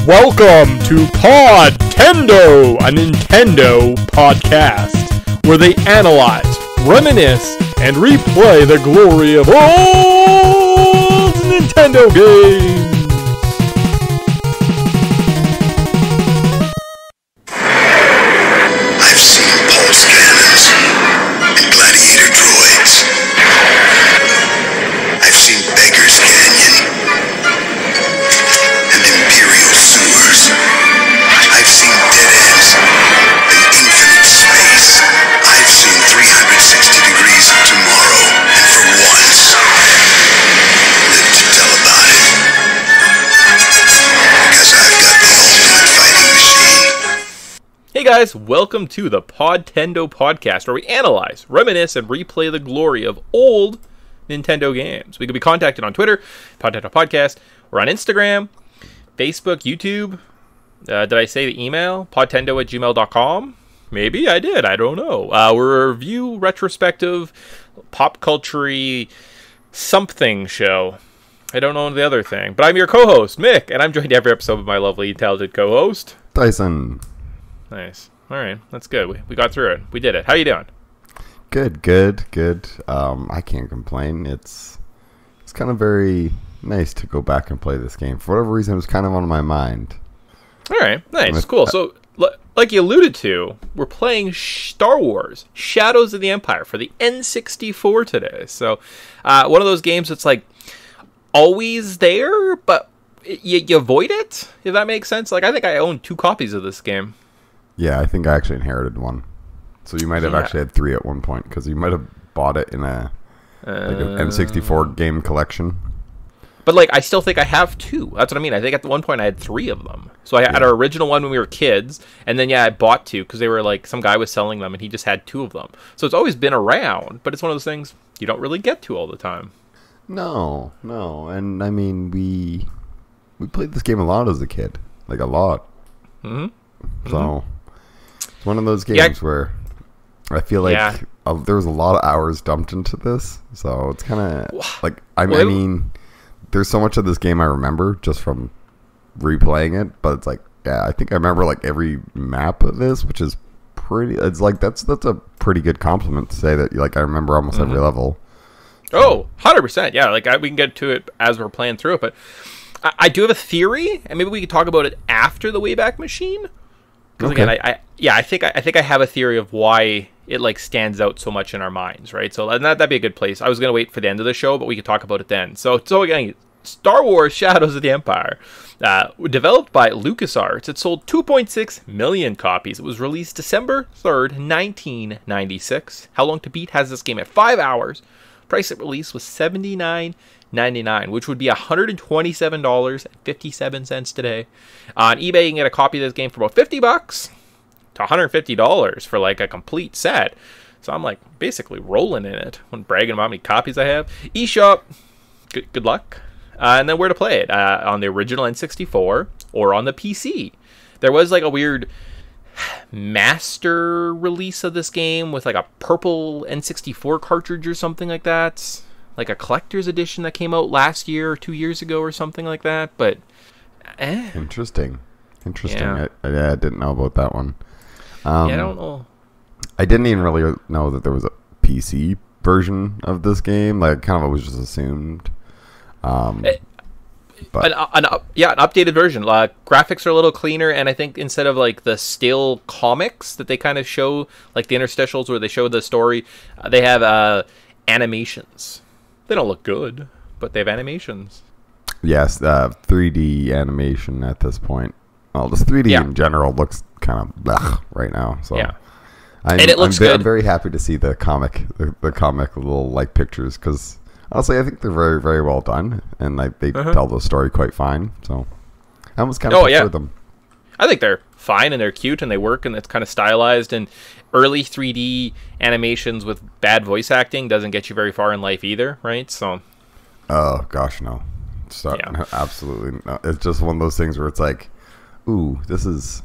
Welcome to Podtendo, a Nintendo podcast, where they analyze, reminisce, and replay the glory of old Nintendo games. I've seen pulse cannons and gladiator droids. I've seen Beggar's Canyon and Imperial sewers. I've seen dead ends and infinite space. I've seen 360 degrees of tomorrow, and for once, lived to tell about it. Because I've got the ultimate fighting machine. Hey guys, welcome to the Podtendo podcast, where we analyze, reminisce, and replay the glory of old Nintendo games. We can be contacted on Twitter, Podtendo Podcast. We're on Instagram, Facebook, YouTube. Did I say the email? Podtendo@gmail.com? Maybe I did. I don't know. We're a review, retrospective, pop culture something show. I don't know the other thing. But I'm your co-host, Mick, and I'm joined every episode by my lovely, talented co-host, Dyson. Nice. All right. That's good. We got through it. We did it. How you doing? Good. I can't complain. It's kind of very nice to go back and play this game. For whatever reason, it was kind of on my mind. All right. Nice. Cool. So, like you alluded to, we're playing Star Wars Shadows of the Empire for the N64 today. So, one of those games that's like always there, but you avoid it, if that makes sense. Like, I think I own 2 copies of this game. Yeah, I think I actually inherited one. So you might have actually had 3 at one point, because you might have bought it in a an N64 game collection. But, like, I still think I have 2. That's what I mean. I think at one point I had 3 of them. So I had our original one when we were kids, and then, I bought 2, because they were, like, some guy was selling them, and he just had 2 of them. So it's always been around, but it's one of those things you don't really get to all the time. No. And, I mean, we played this game a lot as a kid. Like, a lot. Mm-hmm. So, it's one of those games where I feel like there was a lot of hours dumped into this. So, it's kind of, like, I mean, there's so much of this game I remember just from replaying it. But it's like, I think I remember, like, every map of this, which is pretty, it's like, that's a pretty good compliment to say that, like, I remember almost every level. Oh, 100%. Yeah, like we can get to it as we're playing through it, but I do have a theory, and maybe we could talk about it after the Wayback Machine. Because again, I think I have a theory of why it like stands out so much in our minds, right? So that'd be a good place. I was gonna wait for the end of the show, but we could talk about it then. So again, Star Wars: Shadows of the Empire, developed by LucasArts. It sold 2.6 million copies. It was released December 3rd, 1996. How Long to Beat has this game at 5 hours. Price at release was $79.99, which would be $127.57 today. On eBay, you can get a copy of this game for about $50 to $150 for like a complete set. So I'm like basically rolling in it when bragging about how many copies I have. eShop, good luck. And then where to play it, on the original N64 or on the PC. There was like a weird master release of this game with like a purple N64 cartridge or something like that, like a collector's edition that came out last year or 2 years ago or something like that. But Interesting. Yeah. I didn't know about that one. I don't know. I didn't even really know that there was a PC version of this game. Like, kind of always just assumed. But an updated version. Graphics are a little cleaner, and I think instead of like the still comics that they kind of show, like the interstitials where they show the story, they have animations. They don't look good, but they have animations. Yes, 3D animation at this point. Well, just 3D in general looks kind of blech right now. So yeah, and it looks good. I'm very happy to see the comic little like pictures, because honestly, I think they're very, very well done, and like they tell the story quite fine. So I almost kind of prefer them. I think they're fine, and they're cute, and they work, and it's kind of stylized. And early 3D animations with bad voice acting doesn't get you very far in life either, right? So, oh gosh, no, absolutely not. It's just one of those things where it's like, ooh, this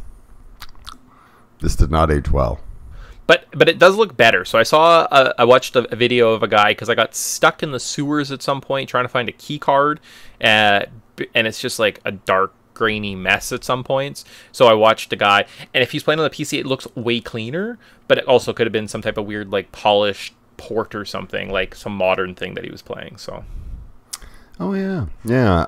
did not age well. But it does look better. So I watched a video of a guy, because I got stuck in the sewers at some point trying to find a key card, and it's just like a dark grainy mess at some points. So I watched a guy, and if he's playing on the PC, it looks way cleaner, but it also could have been some type of weird, like, polished port or something, like some modern thing that he was playing. So oh yeah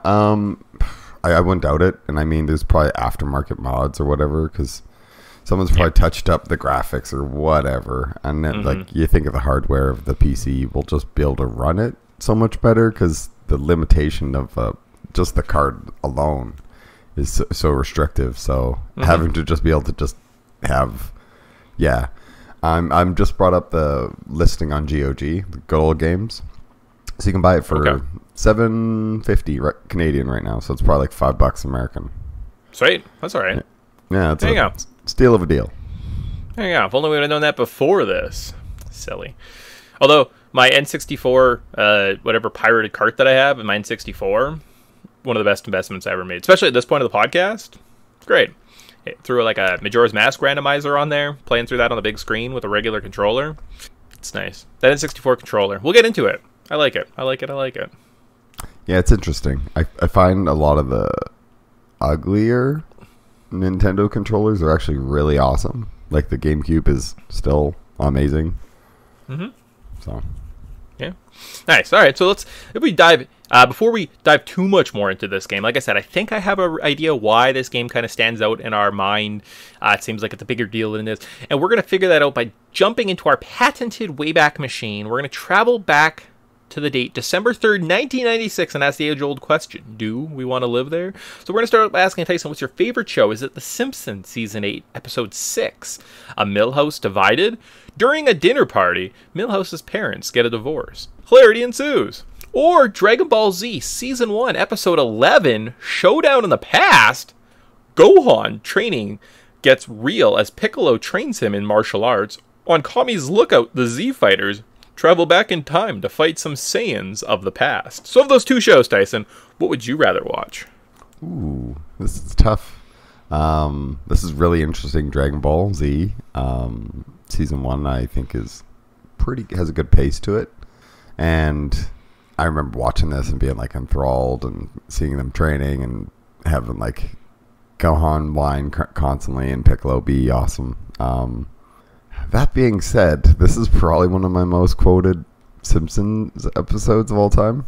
I wouldn't doubt it. And I mean, there's probably aftermarket mods or whatever, because someone's probably touched up the graphics or whatever, and then like you think of the hardware of the PC will just be able to run it so much better, because the limitation of just the card alone is so restrictive. So having to just be able to just have I'm just brought up the listing on GOG, the good old games, so you can buy it for $7.50 Canadian right now. So it's probably like $5 American. Sweet, that's all right. Yeah, it's there you go. Steal of a deal. There you go. If only we would have known that before this. Silly. Although my N64, whatever pirated cart that I have in my N64, one of the best investments I ever made, especially at this point of the podcast. It's great. It threw like a Majora's Mask randomizer on there, playing through that on the big screen with a regular controller. It's nice. That N64 controller. We'll get into it. I like it. I like it. Yeah, it's interesting. I find a lot of the uglier Nintendo controllers are actually really awesome. Like the GameCube is still amazing. So yeah, nice. All right, so before we dive too much more into this game, like I said, I think I have an idea why this game kind of stands out in our mind. It seems like it's a bigger deal than it is, and we're going to figure that out by jumping into our patented Wayback Machine. We're going to travel back to the date December 3rd, 1996, and ask the age-old question, do we want to live there? So we're going to start by asking Tyson, what's your favorite show? Is it The Simpsons Season 8, Episode 6, A Millhouse Divided? During a dinner party, Millhouse's parents get a divorce. Hilarity ensues. Or Dragon Ball Z Season 1, Episode 11, Showdown in the Past? Gohan training gets real as Piccolo trains him in martial arts. On Kami's lookout, the Z Fighters travel back in time to fight some Saiyans of the past. So of those two shows, Tyson, what would you rather watch? Ooh, this is tough. This is really interesting. Dragon Ball Z, Season 1, I think has a good pace to it. And I remember watching this and being like enthralled and seeing them training and having like Gohan whine constantly and Piccolo be awesome. That being said, this is probably one of my most quoted Simpsons episodes of all time.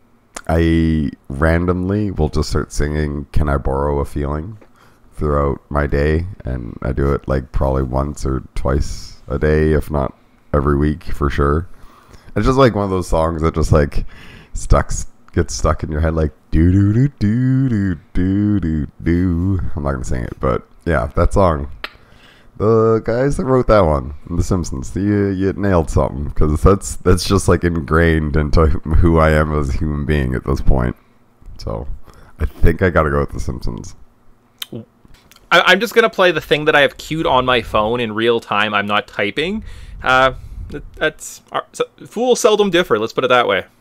I randomly will just start singing "Can I Borrow a Feeling" throughout my day, and I do it like probably once or twice a day, if not every week for sure. It's just like one of those songs that just like gets stuck in your head, like do do do do do do do do. I'm not gonna sing it, but yeah, that song. The guys that wrote that one, The Simpsons, you nailed something, because that's just like ingrained into who I am as a human being at this point. So I think I gotta go with The Simpsons. I'm just gonna play the thing that I have queued on my phone in real time. I'm not typing. Fools seldom differ. Let's put it that way.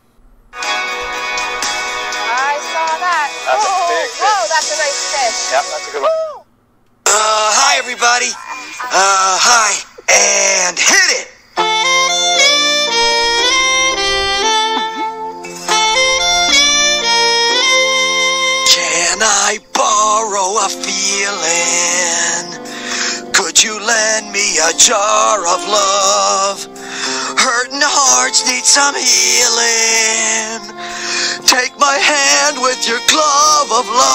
I saw that. That's a big fish. Whoa, that's a nice fish. Yep, that's a good one. Hi everybody. Hi. And hit it! Can I borrow a feeling? Could you lend me a jar of love? Hurting hearts need some healing. Take my hand with your glove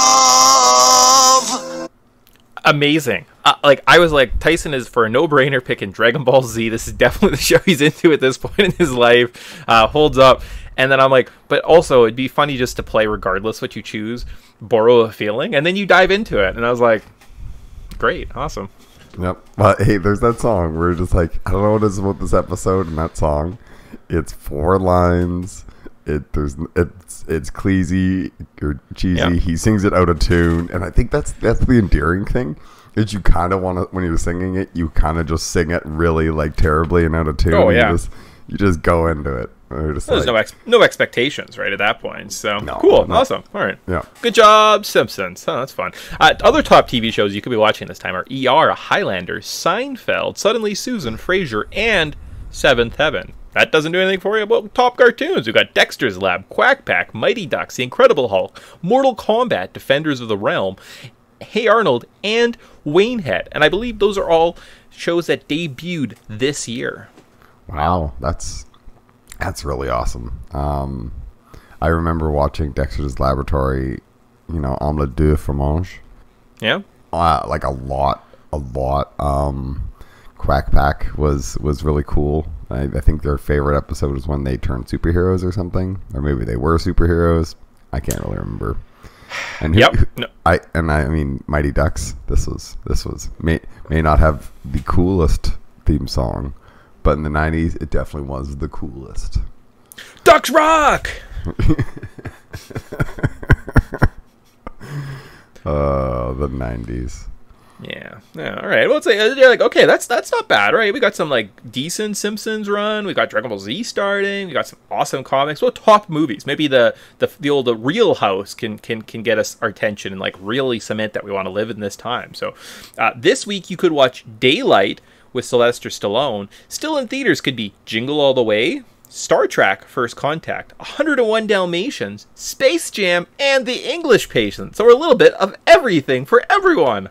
of love. Amazing. I was like, Tyson is for a no-brainer picking Dragon Ball Z. This is definitely the show he's into at this point in his life. Holds up. And then I'm like, but also it'd be funny just to play regardless what you choose, Borrow a Feeling, and then you dive into it. And I was like, great, awesome. Yep. Well, hey, there's that song where just like, I don't know what it is about this episode and that song. It's 4 lines. It's sleazy or cheesy. Yeah. He sings it out of tune, and I think that's the endearing thing. Is you kind of want to, when you're singing it, you kind of just sing it really like terribly and out of tune. Oh yeah. You just go into it. Just there's no expectations right at that point. So cool, awesome. All right. Yeah. Good job, Simpsons. Oh, that's fun. Other top TV shows you could be watching this time are ER, Highlander, Seinfeld, Suddenly Susan, Frasier, and Seventh Heaven. that doesn't do anything for you. Well, top cartoons. We've got Dexter's Lab, Quack Pack, Mighty Ducks, The Incredible Hulk, Mortal Kombat, Defenders of the Realm, Hey Arnold, and Waynehead. And I believe those are all shows that debuted this year. Wow, that's really awesome. I remember watching Dexter's Laboratory, Omelette de Fromage. Yeah? Like a lot. Quack Pack was really cool. I think their favorite episode was when they turned superheroes or something, or maybe they were superheroes. I can't really remember. And I mean Mighty Ducks. This was may not have the coolest theme song, but in the 90s it definitely was the coolest. Ducks Rock. The 90s. Yeah. All right. Well, it's like okay, that's not bad, right? We got some like decent Simpsons run. We got Dragon Ball Z starting. We got some awesome comics. Well, top movies. Maybe the old Real House can get us our attention and like really cement that we want to live in this time. So, this week you could watch Daylight with Sylvester Stallone. Still in theaters could be Jingle All the Way, Star Trek First Contact, 101 Dalmatians, Space Jam, and The English Patient. So a little bit of everything for everyone.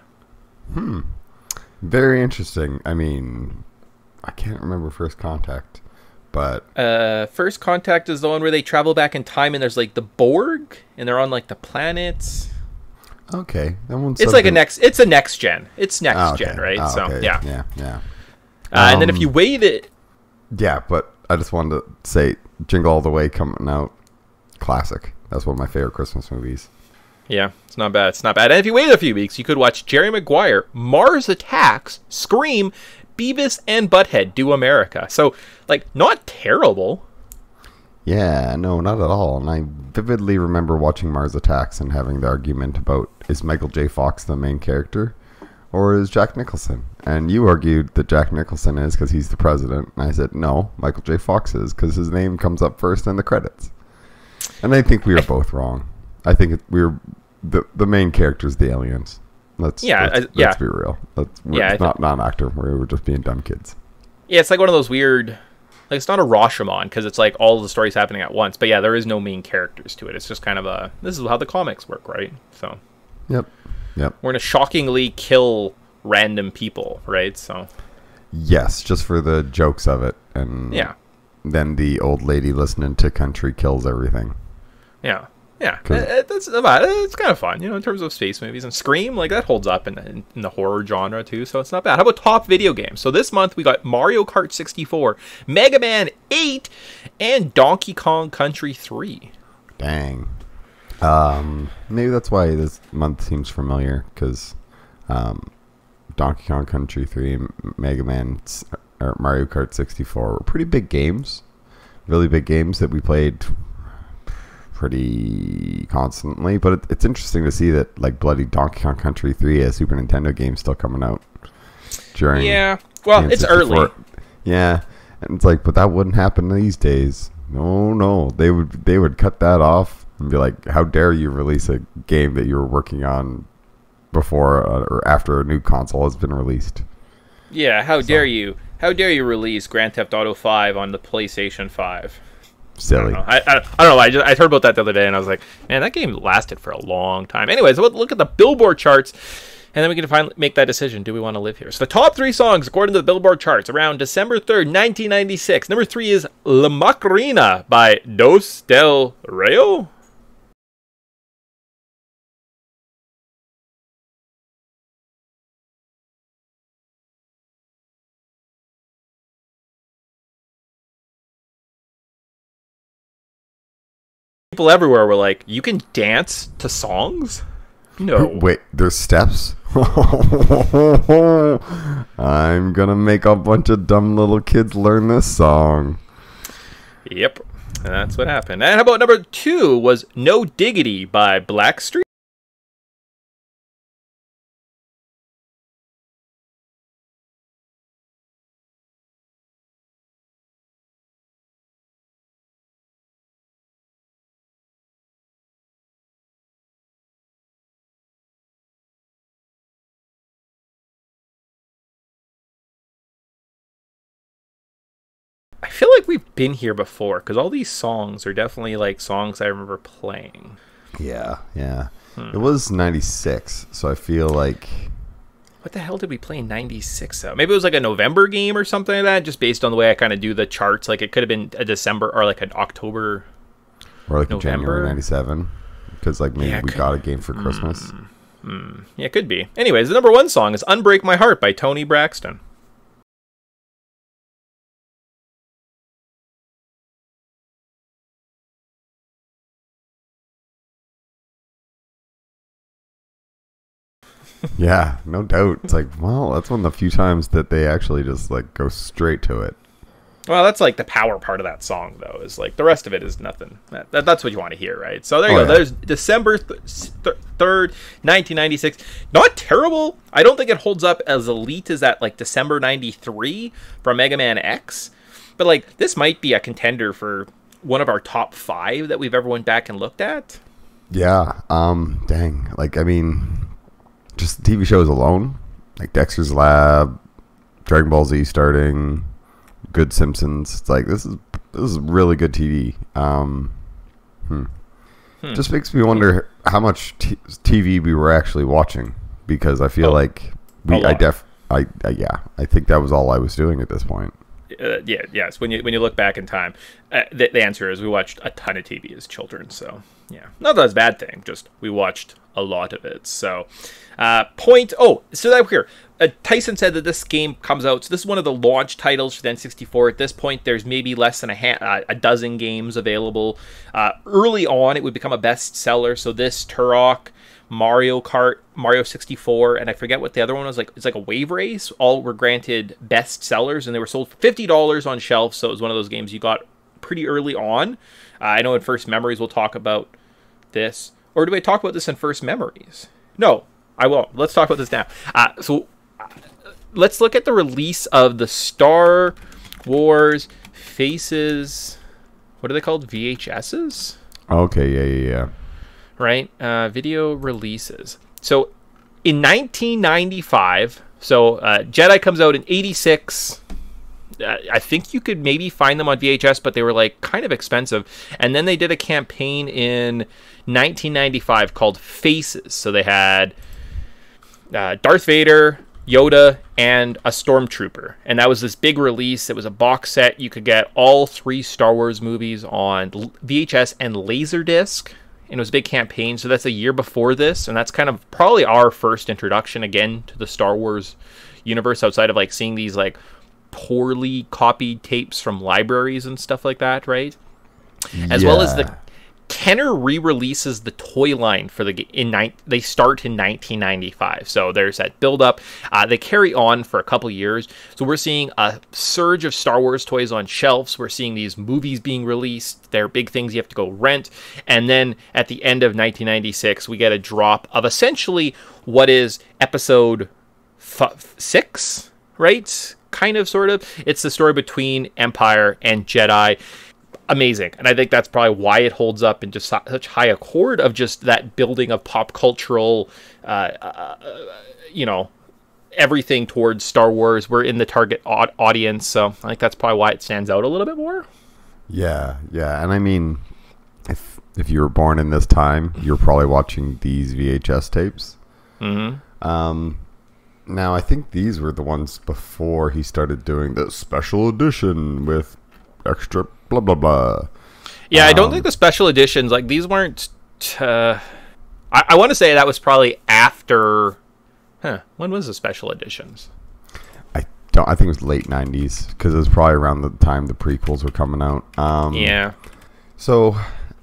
Very interesting. I mean, I can't remember First Contact, but First Contact is the one where they travel back in time and there's like the Borg and they're on like the planets. Okay, that one's it's like a next gen. It's next gen, right? Oh, so okay. Yeah. And then if you wait it, yeah, but I just wanted to say Jingle All the Way coming out, classic. That's one of my favorite Christmas movies. Yeah, it's not bad. And if you wait a few weeks, you could watch Jerry Maguire, Mars Attacks, Scream, Beavis and Butthead Do America. So, like, not terrible. Yeah, no, not at all. And I vividly remember watching Mars Attacks and having the argument about, is Michael J. Fox the main character or is Jack Nicholson? And you argued that Jack Nicholson is because he's the president. And I said, no, Michael J. Fox is because his name comes up first in the credits. And I think we were both wrong. I think the main character is the aliens. Let's be real. It's not an actor. We were just being dumb kids. Yeah, it's like one of those weird, like it's not a Rashomon because it's like all the stories happening at once. But yeah, there is no main characters to it. It's just kind of this is how the comics work, right? So. Yep. We're gonna shockingly kill random people, right? So. Yes, just for the jokes of it, and then the old lady listening to country kills everything. Yeah. It's kind of fun, in terms of space movies. And Scream, like, that holds up in the horror genre, too, so it's not bad. How about top video games? So this month, we got Mario Kart 64, Mega Man 8, and Donkey Kong Country 3. Dang. Maybe that's why this month seems familiar, because Donkey Kong Country 3 and Mega Man or Mario Kart 64 were pretty big games. Really big games that we played pretty constantly, but it's interesting to see that like bloody Donkey Kong Country 3, a Super Nintendo game, still coming out during it's early. Yeah, and it's like, but that wouldn't happen these days. No, they would cut that off and be like, how dare you release a game that you were working on before or after a new console has been released. Yeah, how dare you release Grand Theft Auto 5 on the PlayStation 5? Silly. I don't know. I heard about that the other day, and I was like, man, that game lasted for a long time. Anyways, we'll look at the Billboard charts, and then we can finally make that decision. Do we want to live here? So the top 3 songs, according to the Billboard charts, around December 3rd, 1996. Number 3 is La Macarena by Dos Del Rio. People everywhere were like, you can dance to songs? No. Wait, there's steps? I'm gonna make a bunch of dumb little kids learn this song. Yep, and that's what happened. And how about number 2 was No Diggity by Blackstreet? I feel like we've been here before, because all these songs are definitely like songs I remember playing. Yeah. It was 96, so I feel like... What the hell did we play in 96 though? Maybe it was like a November game or something like that, just based on the way I kind of do the charts. Like it could have been a December or like an October or like November. a January 97, because like maybe we got a game for Christmas. Yeah, it could be. Anyways, the number 1 song is Unbreak My Heart by Tony Braxton. Yeah, no doubt. It's like, well, that's one of the few times that they actually just like go straight to it. Well, that's like the power part of that song, though. Is like the rest of it is nothing. That's what you want to hear, right? So there you go. Yeah. There's December 3rd, 1996. Not terrible. I don't think it holds up as elite as that like December 93 from Mega Man X. But like this might be a contender for one of our top 5 that we've ever went back and looked at. Yeah. Dang. Like, I mean, just TV shows alone, like Dexter's Lab, Dragon Ball Z starting, Good Simpsons. It's like this is really good TV. Just makes me wonder how much TV we were actually watching, because I feel like I think that was all I was doing at this point. Yes. When you look back in time, the answer is we watched a ton of TV as children. So yeah, not that it's a bad thing. Just we watched a lot of it. So so that here, Tyson said that this game comes out. So this is one of the launch titles for the N64. At this point, there's maybe less than a dozen games available. Early on, it would become a bestseller. So this Turok, Mario Kart, Mario 64, and I forget what the other one was. Like it's like a wave race. All were granted best sellers, and they were sold for $50 on shelf. So it was one of those games you got pretty early on. I know in First Memories we'll talk about this, or do I talk about this in First Memories? No, I won't. Let's talk about this now. Let's look at the release of the Star Wars Faces. What are they called? VHSs? Okay, yeah. Right? Video releases. So in 1995, Jedi comes out in 86. I think you could maybe find them on VHS, but they were like kind of expensive. And then they did a campaign in 1995 called Faces. So they had Darth Vader, Yoda, and a Stormtrooper. And that was this big release. It was a box set. You could get all 3 Star Wars movies on VHS and Laserdisc. And it was a big campaign. So that's a year before this. And that's kind of probably our first introduction again to the Star Wars universe, outside of like seeing these like poorly copied tapes from libraries and stuff like that, right? As well as the Kenner re-releases the toy line for the they start in 1995. So there's that build up. They carry on for a couple years. So we're seeing a surge of Star Wars toys on shelves. We're seeing these movies being released. They're big things you have to go rent. And then at the end of 1996, we get a drop of essentially what is episode 6, right? Kind of, sort of. It's the story between Empire and Jedi. Amazing. And I think that's probably why it holds up in just such high accord of just that building of pop cultural, everything towards Star Wars. We're in the target audience, so I think that's probably why it stands out a little bit more. Yeah. And I mean, if you were born in this time, you're probably watching these VHS tapes. Mm-hmm. Now, I think these were the ones before he started doing the special edition with extra blah blah blah. Yeah, I don't think the special editions, like these weren't I want to say that was probably after when was the special editions? I think it was late 90s, because it was probably around the time the prequels were coming out. So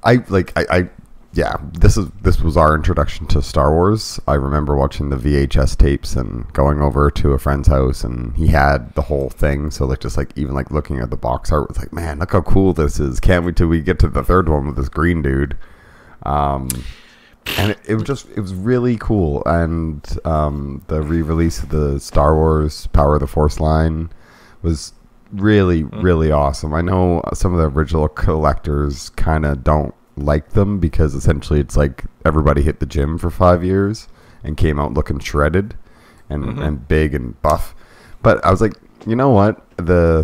this was our introduction to Star Wars. I remember watching the VHS tapes and going over to a friend's house, and he had the whole thing. So even looking at the box art was like, man, look how cool this is. Can't wait till we get to the third one with this green dude. And it was really cool. And the re-release of the Star Wars Power of the Force line was really, really awesome. I know some of the original collectors kind of don't like them, because essentially it's like everybody hit the gym for 5 years and came out looking shredded and big and buff. But I was like, you know what? The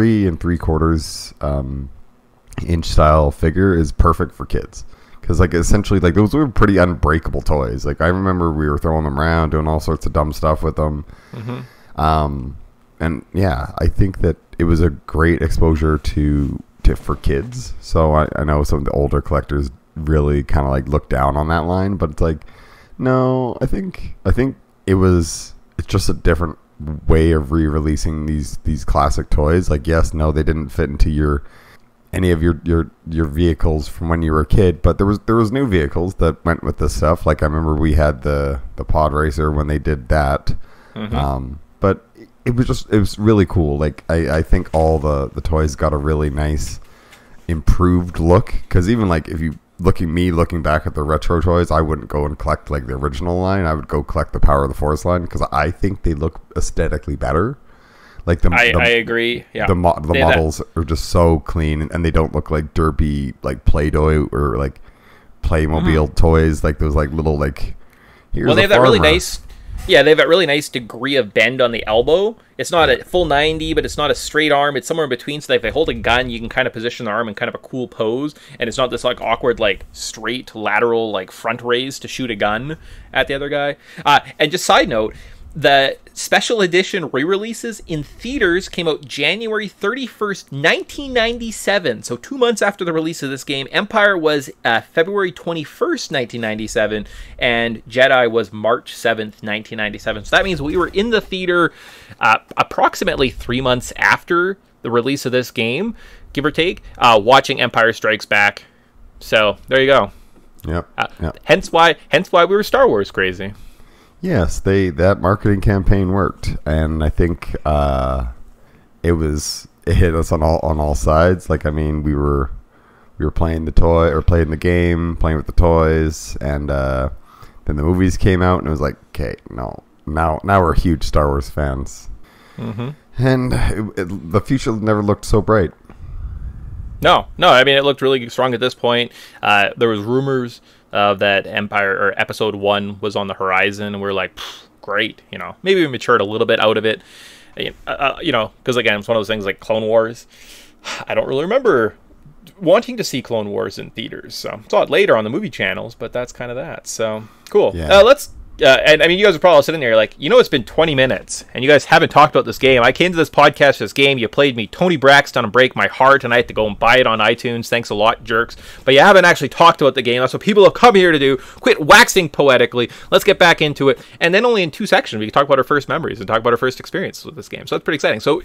3 3/4 inch style figure is perfect for kids. Because, like, essentially, like, those were pretty unbreakable toys. Like, I remember we were throwing them around, doing all sorts of dumb stuff with them. And, yeah, I think that it was a great exposure for kids. So I know some of the older collectors really kind of, like, look down on that line. But it's like, no, I think it's just a different way of re-releasing these classic toys. Like, yes, no, they didn't fit into any of your vehicles from when you were a kid, but there was new vehicles that went with this stuff. Like, I remember we had the pod racer when they did that. But it was really cool. Like, I think all the toys got a really nice improved look, because even like if you looking back at the retro toys, I wouldn't go and collect like the original line. I would go collect the Power of the Force line, because I think they look aesthetically better. Like I agree. Yeah, the models are just so clean, and they don't look like derpy like Play-Doh or like Playmobil toys. Like those like little like. They have that really nice. Yeah, they have that really nice degree of bend on the elbow. It's not a full 90, but it's not a straight arm. It's somewhere in between. So if they hold a gun, you can kind of position the arm in kind of a cool pose, and it's not this like awkward like straight lateral like front raise to shoot a gun at the other guy. And just side note. The special edition re-releases in theaters came out January 31st, 1997. So 2 months after the release of this game. Empire was February 21st, 1997. And Jedi was March 7th, 1997. So that means we were in the theater approximately 3 months after the release of this game, give or take, watching Empire Strikes Back. So there you go. Yep. Hence why we were Star Wars crazy. Yes, that marketing campaign worked, and I think it hit us on all sides. Like, I mean, we were playing playing the game, playing with the toys, and then the movies came out, and it was like, okay, no, now we're huge Star Wars fans, and the future never looked so bright. No, I mean, it looked really strong at this point. There was rumors that Empire or Episode 1 was on the horizon, and we're like, great, maybe we matured a little bit out of it, because again, it's one of those things like Clone Wars. I don't really remember wanting to see Clone Wars in theaters, so I saw it later on the movie channels, but that's kind of that. So cool. Yeah. And I mean, you guys are probably sitting there like, it's been 20 minutes, and you guys haven't talked about this game. I came to this podcast for this game. You played me Tony Braxton and break my heart, and I had to go and buy it on iTunes. Thanks a lot, jerks. But you haven't actually talked about the game. That's what people have come here to do. Quit waxing poetically. Let's get back into it. And then only in 2 sections, we can talk about our first memories and talk about our first experiences with this game. So that's pretty exciting. So,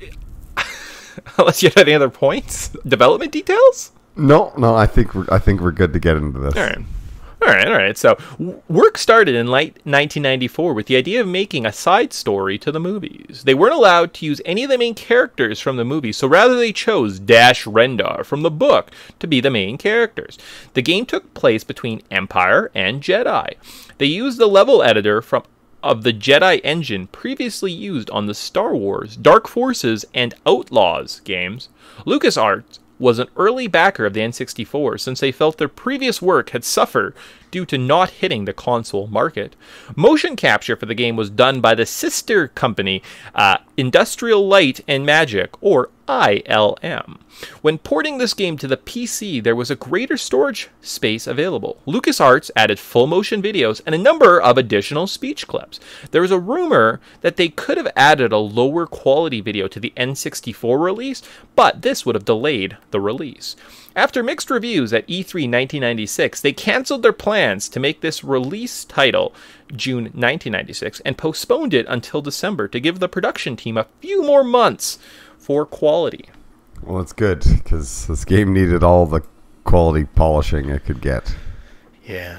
unless you have any other points, development details? No, I think we're good to get into this. All right. So, work started in late 1994 with the idea of making a side story to the movies. They weren't allowed to use any of the main characters from the movie, so rather they chose Dash Rendar from the book to be the main characters. The game took place between Empire and Jedi. They used the level editor of the Jedi engine previously used on the Star Wars, Dark Forces, and Outlaws games. LucasArts was an early backer of the N64 since they felt their previous work had suffered due to not hitting the console market. Motion capture for the game was done by the sister company Industrial Light and Magic, or ILM. When porting this game to the PC, there was a greater storage space available. LucasArts added full motion videos and a number of additional speech clips. There was a rumor that they could have added a lower quality video to the N64 release, but this would have delayed the release. After mixed reviews at E3 1996, they canceled their plans to make this release title June 1996 and postponed it until December to give the production team a few more months for quality. Well, it's good, because this game needed all the quality polishing it could get. Yeah.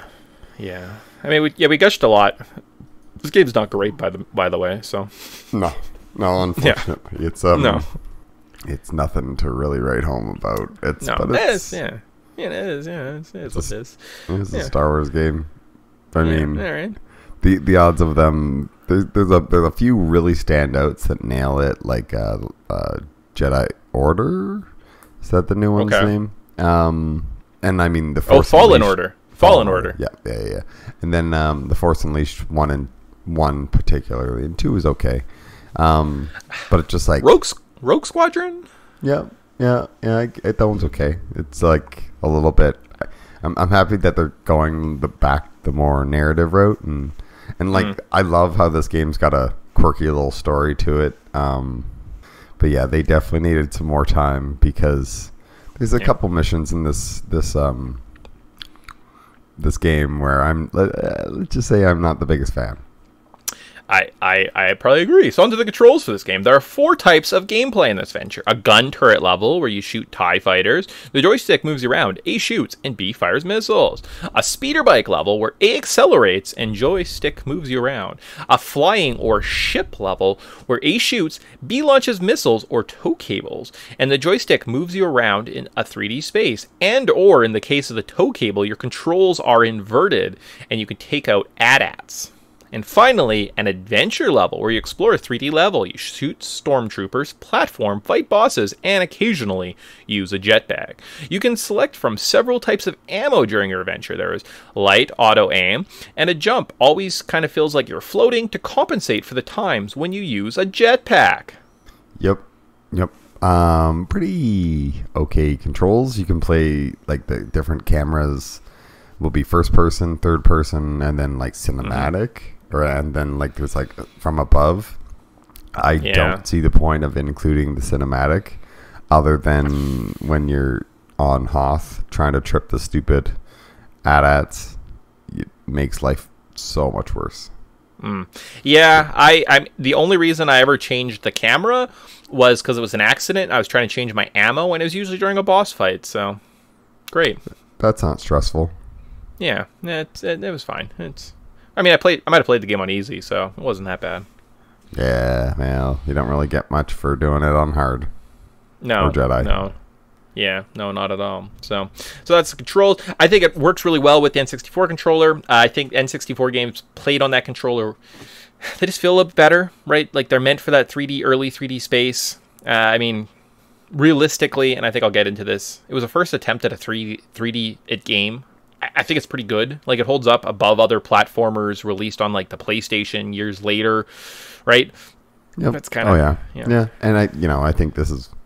I mean, we gushed a lot. This game's not great, by the way. So no, unfortunately, it's it's nothing to really write home about. It is. It is. It's a Star Wars game. I mean, all right. The odds of them. There's a few really standouts that nail it, like Jedi Order. Is that the new one's name? And I mean the Force Fallen Unleashed. Order. Fallen Order. Yeah. And then the Force Unleashed 1 particularly, and 2 is okay. But it's just like Rogue Squadron. yeah. That one's okay. It's like a little bit. I'm happy that they're going the more narrative route, and like I love how this game's got a quirky little story to it. But yeah, they definitely needed some more time because there's a couple missions in this game where let's just say I'm not the biggest fan. I probably agree. So on to the controls for this game. There are 4 types of gameplay in this venture. A gun turret level where you shoot TIE fighters. The joystick moves you around. A shoots and B fires missiles. A speeder bike level where A accelerates and joystick moves you around. A flying or ship level where A shoots, B launches missiles or tow cables, and the joystick moves you around in a 3D space. And or in the case of the tow cable, your controls are inverted and you can take out AT-ATs. And finally, an adventure level where you explore a 3D level. You shoot stormtroopers, platform, fight bosses, and occasionally use a jetpack. You can select from several types of ammo during your adventure. There is light, auto aim, and a jump. Always kind of feels like you're floating to compensate for the times when you use a jetpack. Yep. Pretty okay controls. You can play like the different cameras will be first person, third person, and then like cinematic. And then like there's like from above. I don't see the point of including the cinematic other than when you're on Hoth trying to trip the stupid AT-ATs. It makes life so much worse. Yeah, I'm the only reason I ever changed the camera was because it was an accident. I was trying to change my ammo, and it was usually during a boss fight. So great. That's not stressful. Yeah, it was fine. I might have played the game on easy, so it wasn't that bad. Yeah, well, you don't really get much for doing it on hard. No, or Jedi. No. Yeah, no, not at all. So that's the controls. I think it works really well with the N64 controller. I think N64 games played on that controller, they just feel a bit better, right? Like they're meant for that early 3D space. I mean, realistically, and I think I'll get into this, it was a first attempt at a 3D game. I think it's pretty good. Like, it holds up above other platformers released on, like, the PlayStation years later, right? Yep. That's kind of... Yeah. And I think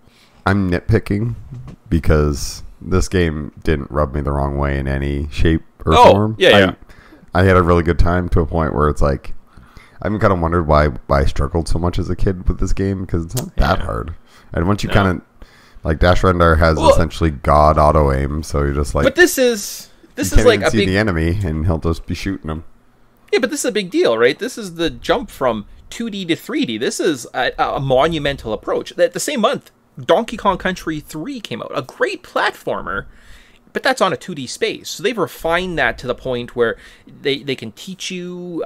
I'm nitpicking because this game didn't rub me the wrong way in any shape or form. Yeah. I had a really good time to a point where it's like, I've kind of wondered why I struggled so much as a kid with this game because it's not that hard. And once you kind of... Like, Dash Rendar has essentially God auto aim, so you're just like... But this is like a see the enemy, and he'll just be shooting them. Yeah, but this is a big deal, right? This is the jump from 2D to 3D. This is a monumental approach. The same month, Donkey Kong Country 3 came out. A great platformer, but that's on a 2D space. So they've refined that to the point where they can teach you,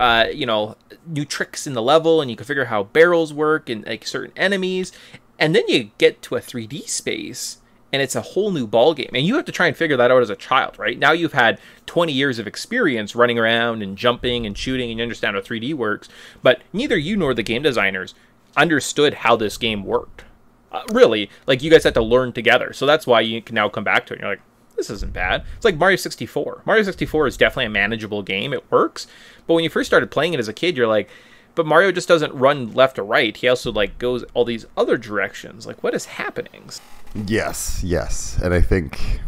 new tricks in the level, and you can figure out how barrels work and like certain enemies. And then you get to a 3D space, and it's a whole new ballgame. And you have to try and figure that out as a child, right? Now you've had 20 years of experience running around and jumping and shooting, and you understand how 3D works. But neither you nor the game designers understood how this game worked. Really, like, you guys had to learn together. So that's why you can now come back to it, and you're like, this isn't bad. It's like Mario 64. Mario 64 is definitely a manageable game. It works. But when you first started playing it as a kid, you're like, but Mario just doesn't run left or right. He also, like, goes all these other directions. Like, what is happening? Yes. And I think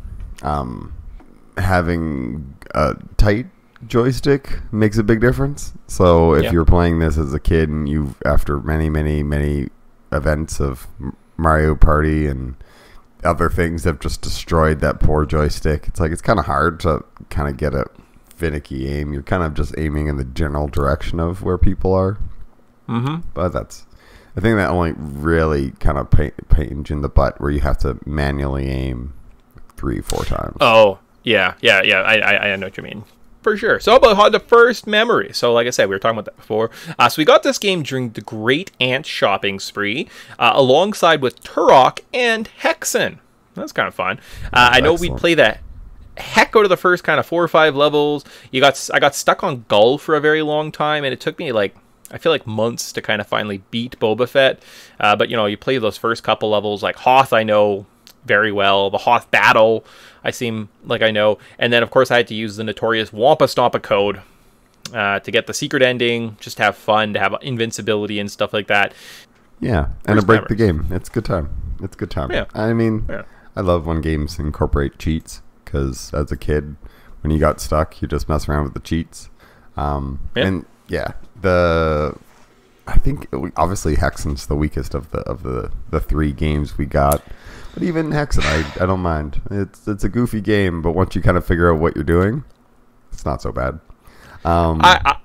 having a tight joystick makes a big difference. So if you're playing this as a kid and you've, after many events of Mario Party and other things have just destroyed that poor joystick, it's like it's kind of hard to kind of get a finicky aim. You're kind of just aiming in the general direction of where people are. But I think that only really kind of pains in the butt where you have to manually aim 3-4 times. Oh, yeah. I know what you mean. For sure. So about the first memory. So like I said, we were talking about that before. So we got this game during the Great Ant Shopping Spree, alongside with Turok and Hexen. That's kind of fun. I know we'd play that heck out of the first kind of 4 or 5 levels. I got stuck on Gull for a very long time, and it took me I feel like months to kind of finally beat Boba Fett. But you play those first couple levels, like Hoth I know very well. The Hoth battle I seem like I know. And then of course I had to use the notorious Wampa Stompa code. to get the secret ending, just have fun, to have invincibility and stuff like that. Yeah, and to break the game. It's a good time. It's a good time. Yeah. I mean, I love when games incorporate cheats, because as a kid, when you got stuck, you just mess around with the cheats. And yeah, I think obviously Hexen's the weakest of the 3 games we got. But even Hexen, I don't mind. It's a goofy game, but once you kind of figure out what you're doing, it's not so bad. I'm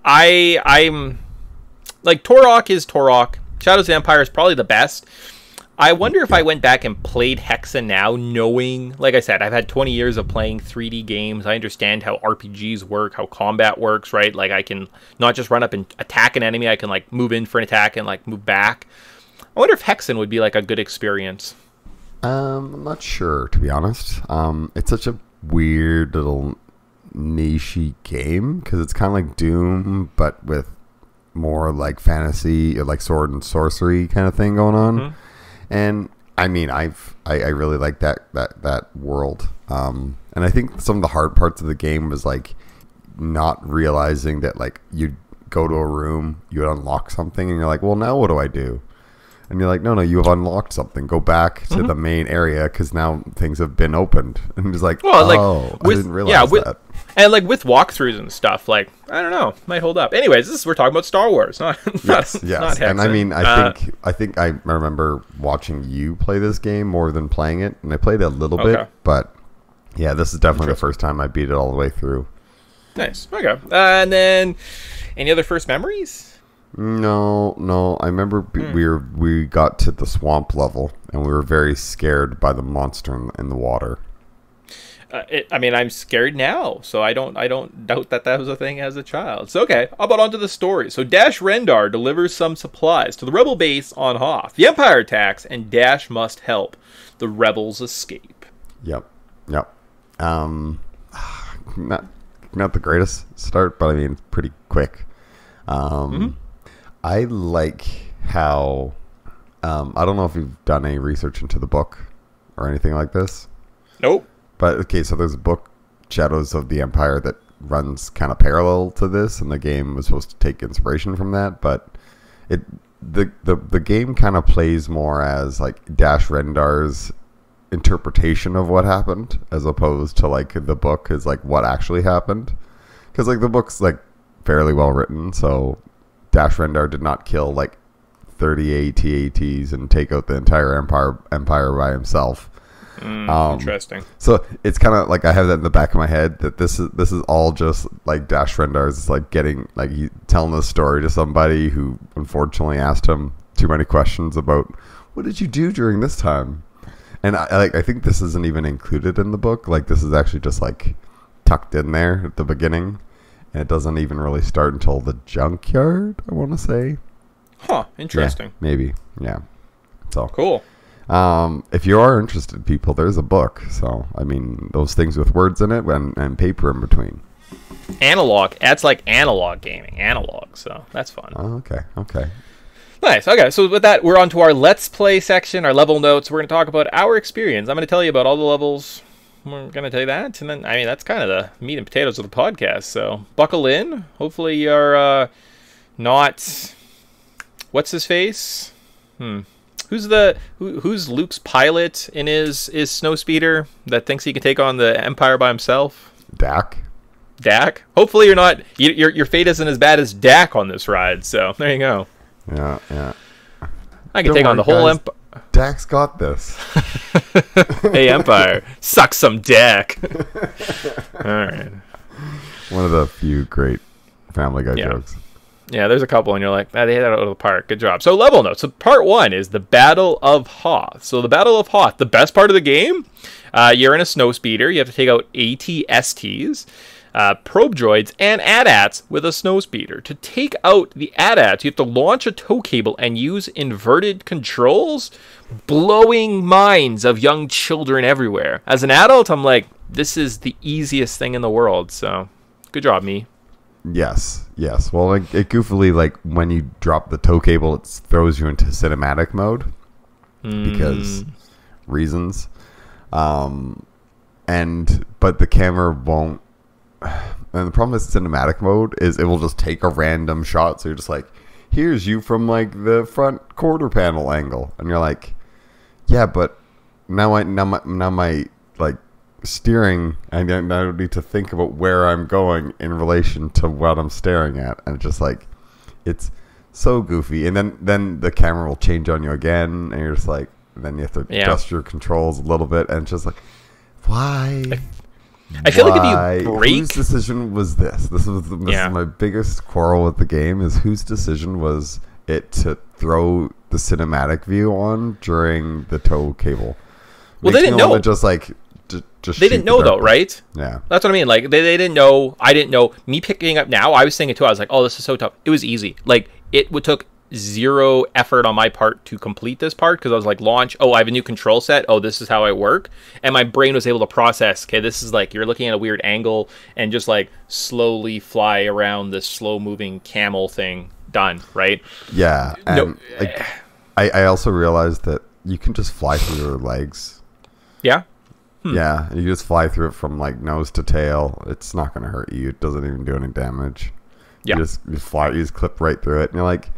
like, Torok is Torok. Shadows of the Empire is probably the best. I wonder if I went back and played Hexen now, knowing, like I said, I've had 20 years of playing 3D games. I understand how RPGs work, how combat works, right? Like, I can not just run up and attack an enemy, I can, like, move in for an attack and, like, move back. I wonder if Hexen would be, like, a good experience. I'm not sure, to be honest. It's such a weird little niche-y game, because it's kind of like Doom, but with more, like, fantasy, or, like, sword and sorcery kind of thing going on. Mm-hmm. And I mean, I really like that world. And I think some of the hard parts of the game was like not realizing that, like, you'd go to a room, you would unlock something, and you're like, well, now what do I do? And you're like, no, you have unlocked something. Go back to the main area, because now things have been opened. And it's like, I didn't realize that. And like with walkthroughs and stuff, like, I don't know, might hold up. Anyways, we're talking about Star Wars, not yes. Not Hexen. And I mean, I think I remember watching you play this game more than playing it, and I played it a little bit, but yeah, this is definitely the first time I beat it all the way through. Nice. Okay. And then, any other first memories? No. I remember we got to the swamp level, and we were very scared by the monster in the water. I mean, I'm scared now, so I don't doubt that was a thing as a child. So, okay, how about onto the story? So, Dash Rendar delivers some supplies to the rebel base on Hoth. The Empire attacks, and Dash must help the rebels escape. Yep. Not the greatest start, but I mean, pretty quick. I like how I don't know if you've done any research into the book or anything like this. Nope. But, okay, so there's a book, Shadows of the Empire, that runs kind of parallel to this, and the game was supposed to take inspiration from that, but the game kind of plays more as, like, Dash Rendar's interpretation of what happened, as opposed to, like, the book is, like, what actually happened. Because, like, the book's, like, fairly well written, so Dash Rendar did not kill, like, 30 AT-ATs and take out the entire empire by himself. Interesting. So it's kind of like I have that in the back of my head that this is all just like Dash Rendar's like getting like he telling this story to somebody who unfortunately asked him too many questions about what did you do during this time, and I think this isn't even included in the book. Like this is actually just like tucked in there at the beginning, and it doesn't even really start until the junkyard, I want to say. Huh. Interesting. Yeah, maybe. Yeah. So cool. If you are interested, people, there's a book. So, I mean, those things with words in it and paper in between. Analog. That's like analog gaming. Analog. So, that's fun. Oh, okay. Nice. Okay, so with that, we're on to our Let's Play section, our level notes. We're going to talk about our experience. I'm going to tell you about all the levels. We're going to tell you that. And then, I mean, that's kind of the meat and potatoes of the podcast. So, buckle in. Hopefully you're not... What's his face? Who's Luke's pilot in his snowspeeder that thinks he can take on the Empire by himself? Dak. Hopefully you're not. Your fate isn't as bad as Dak on this ride. So there you go. Yeah. I can take on the whole Empire. Dak's got this. Hey Empire, suck some Dak. All right. One of the few great Family Guy jokes. Yeah, there's a couple, and you're like, they hit that out of the park. Good job. So, level notes. So, part 1 is the Battle of Hoth. So, the Battle of Hoth, the best part of the game, you're in a snowspeeder. You have to take out AT-STs, probe droids, and AT-ATs with a snowspeeder. To take out the AT-ATs, you have to launch a tow cable and use inverted controls, blowing minds of young children everywhere. As an adult, I'm like, this is the easiest thing in the world. So, good job, me. Yes. Well, like, it goofily, like, when you drop the tow cable, it throws you into cinematic mode because reasons. But the camera won't And the problem with cinematic mode is it will just take a random shot. So you're just like, here's you from like the front quarter panel angle, and you're like, yeah, but now my like steering, I don't need to think about where I'm going in relation to what I'm staring at, and it's just like, it's so goofy. And then the camera will change on you again, and you're just like, then you have to adjust your controls a little bit, and it's just like, why? I feel like if you break... Whose decision was this? This is my biggest quarrel with the game, is whose decision was it to throw the cinematic view on during the tow cable? Well, they didn't know. Just like... Just they didn't know, though, right? Yeah. That's what I mean. Like, they didn't know. I didn't know. Me picking up now, I was saying it too. I was like, oh, this is so tough. It was easy. Like, it took zero effort on my part to complete this part, because I was like, launch, oh, I have a new control set, oh, this is how I work, and my brain was able to process, okay, this is like, you're looking at a weird angle, and just like slowly fly around this slow moving camel thing, done, right? Yeah. And like, I also realized that you can just fly through your legs. Yeah. Yeah, you just fly through it from like nose to tail. It's not going to hurt you. It doesn't even do any damage. Yeah. You just clip right through it, and you're like,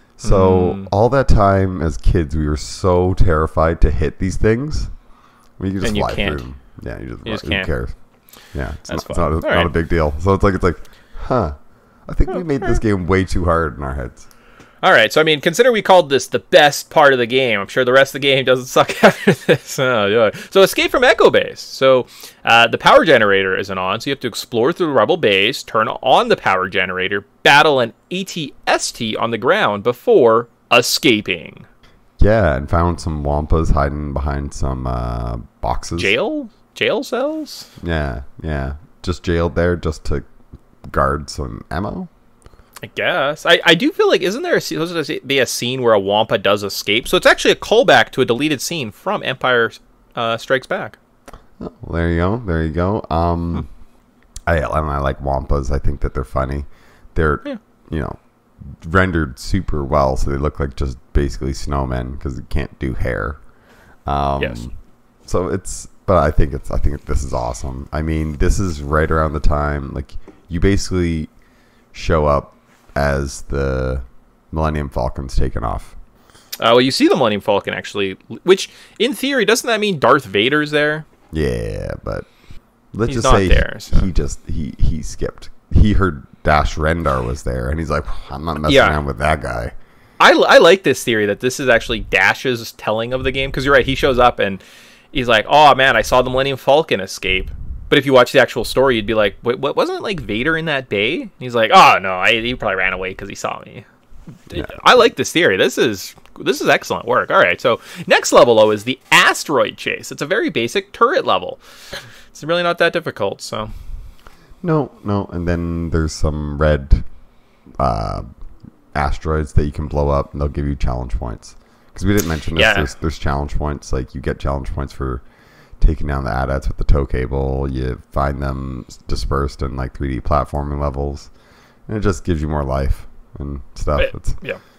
so all that time as kids, we were so terrified to hit these things. We can just fly through them. Yeah, you just who cares? Yeah, it's not a big deal. So it's like, huh? I think we made this game way too hard in our heads. All right, so I mean, consider we called this the best part of the game. I'm sure the rest of the game doesn't suck after this. Oh, yeah. So escape from Echo Base. So the power generator isn't on, so you have to explore through the Rebel base, turn on the power generator, battle an AT-ST on the ground before escaping. Yeah, and found some Wampas hiding behind some boxes. Jail cells? Yeah. Just jailed there just to guard some ammo. I guess. I do feel like, isn't there supposed to be a scene where a Wampa does escape? So it's actually a callback to a deleted scene from Empire Strikes Back. Oh, there you go. I like Wampas. I think that they're funny. They're, rendered super well, so they look like just basically snowmen because they can't do hair. Yes. So but I think this is awesome. I mean, this is right around the time, like, you basically show up as the Millennium Falcon's taken off. Well, you see the Millennium Falcon, actually, which, in theory, doesn't that mean Darth Vader's there? Yeah, but let's he's just say there, so. he skipped. He heard Dash Rendar was there, and he's like, I'm not messing around with that guy. I like this theory that this is actually Dash's telling of the game, because you're right, he shows up, and he's like, oh, man, I saw the Millennium Falcon escape. But if you watch the actual story, you'd be like, wait, what, wasn't it like Vader in that bay? And he's like, oh, no, he probably ran away because he saw me. Yeah. I like this theory. This is excellent work. All right, so next level, though, is the asteroid chase. It's a very basic turret level. It's really not that difficult, so... No, and then there's some red asteroids that you can blow up, and they'll give you challenge points. Because we didn't mention this, yeah. There's challenge points. Like, you get challenge points for taking down the AT-ATs with the tow cable. You find them dispersed in like 3D platforming levels, and it just gives you more life and stuff. It's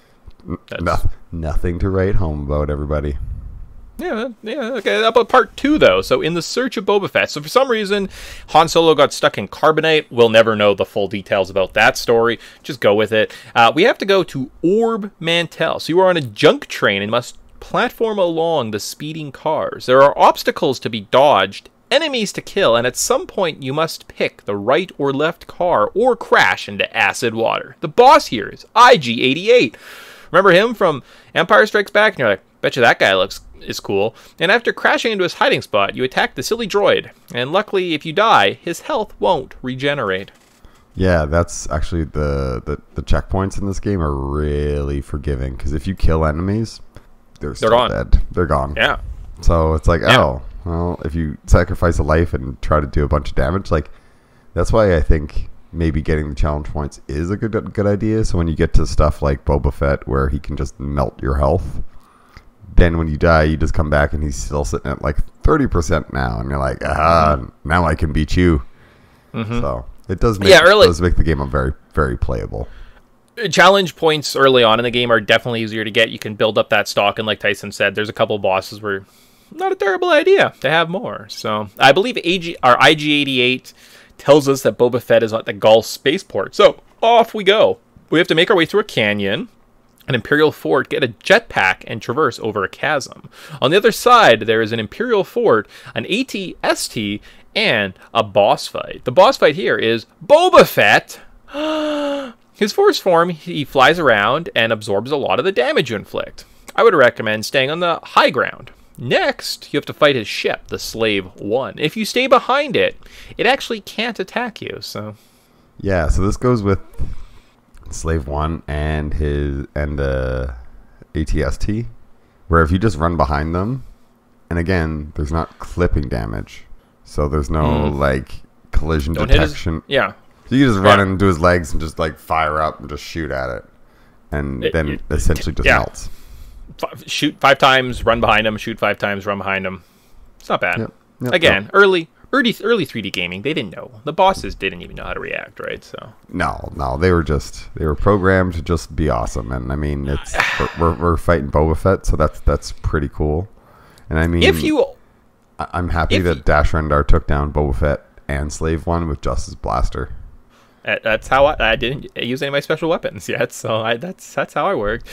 nothing to write home about, everybody. Yeah, okay. About part 2, though. So, in the search of Boba Fett. So, for some reason, Han Solo got stuck in Carbonite. We'll never know the full details about that story. Just go with it. We have to go to Orb Mantell. So, you are on a junk train and must platform along the speeding cars. There are obstacles to be dodged, enemies to kill, and at some point you must pick the right or left car or crash into acid water. The boss here is IG-88. Remember him from Empire Strikes Back? And you're like, betcha that guy is cool. And after crashing into his hiding spot, you attack the silly droid. And luckily, if you die, his health won't regenerate. Yeah, that's actually the checkpoints in this game are really forgiving, because if you kill enemies, they're gone. Dead. They're gone. Yeah. So it's like, oh, well, if you sacrifice a life and try to do a bunch of damage, like, that's why I think maybe getting the challenge points is a good idea. So when you get to stuff like Boba Fett, where he can just melt your health, then when you die, you just come back and he's still sitting at like 30% now, and you're like, now I can beat you. Mm-hmm. So it does make the game a very, very playable. Challenge points early on in the game are definitely easier to get. You can build up that stock, and like Tyson said, there's a couple of bosses where not a terrible idea to have more. So I believe IG-88 tells us that Boba Fett is at the Gaul spaceport. So off we go. We have to make our way through a canyon, an Imperial fort, get a jetpack, and traverse over a chasm. On the other side, there is an Imperial fort, an AT-ST, and a boss fight. The boss fight here is Boba Fett. His force form, he flies around and absorbs a lot of the damage you inflict. I would recommend staying on the high ground. Next, you have to fight his ship, the Slave 1. If you stay behind it, it actually can't attack you, so... Yeah, so this goes with Slave 1 and the AT-ST, where if you just run behind them, and again, there's not clipping damage, so there's no, like, collision detection. Yeah. So you just run into his legs and just, like, fire up and just shoot at it, and then it essentially just melts. Shoot 5 times, run behind him, shoot 5 times, run behind him. It's not bad. Yep, Again, early 3D gaming, they didn't know. The bosses didn't even know how to react, right? So no, they were programmed to just be awesome, and I mean, we're fighting Boba Fett, so that's pretty cool. And I mean, I'm happy that Dash Rendar took down Boba Fett and Slave 1 with just his blaster. That's how I didn't use any of my special weapons yet, so that's how I worked.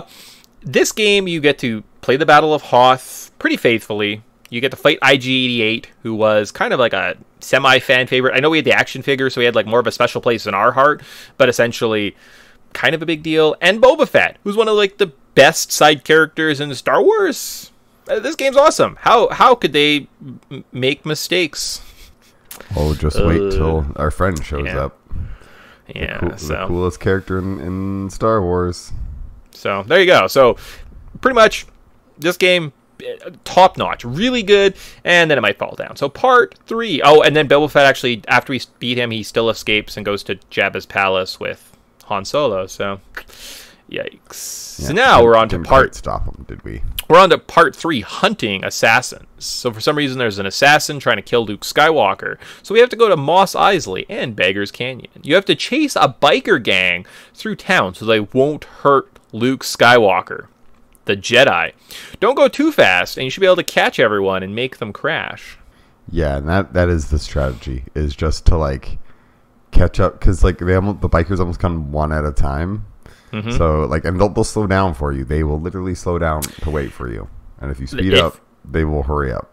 This game, you get to play the Battle of Hoth pretty faithfully. You get to fight IG-88, who was kind of like a semi-fan favorite. I know we had the action figure, so he had like more of a special place in our heart, but essentially kind of a big deal. And Boba Fett, who's one of like the best side characters in Star Wars. This game's awesome. How could they make mistakes? Oh, just wait till our friend shows up. Yeah, the coolest character in Star Wars. So there you go. So pretty much this game, top notch, really good, and then it might fall down. So part 3. Oh, and then Boba Fett actually, after we beat him, he still escapes and goes to Jabba's palace with Han Solo. So yikes. So now we're on to part. Stop him, did we? We're on to part 3, hunting assassins. So for some reason, there's an assassin trying to kill Luke Skywalker. So we have to go to Mos Eisley and Beggar's Canyon. You have to chase a biker gang through town so they won't hurt Luke Skywalker, the Jedi. Don't go too fast, and you should be able to catch everyone and make them crash. Yeah, and that is the strategy, is just to like catch up, because like the bikers almost come one at a time. So like, and they'll slow down for you. They will literally slow down to wait for you, and if you speed up, they will hurry up.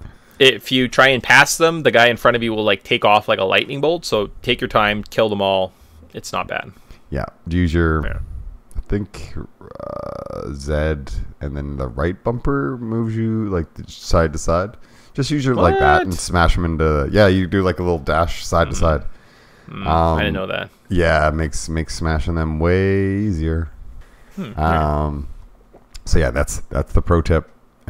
If you try and pass them, the guy in front of you will like take off like a lightning bolt. So take your time, kill them all. It's not bad. Yeah, use your I think Z, and then the right bumper moves you like side to side. Just use your like that and smash them into. Yeah, you do like a little dash side to side. I didn't know that. Yeah, it makes smashing them way easier. So yeah, that's the pro tip.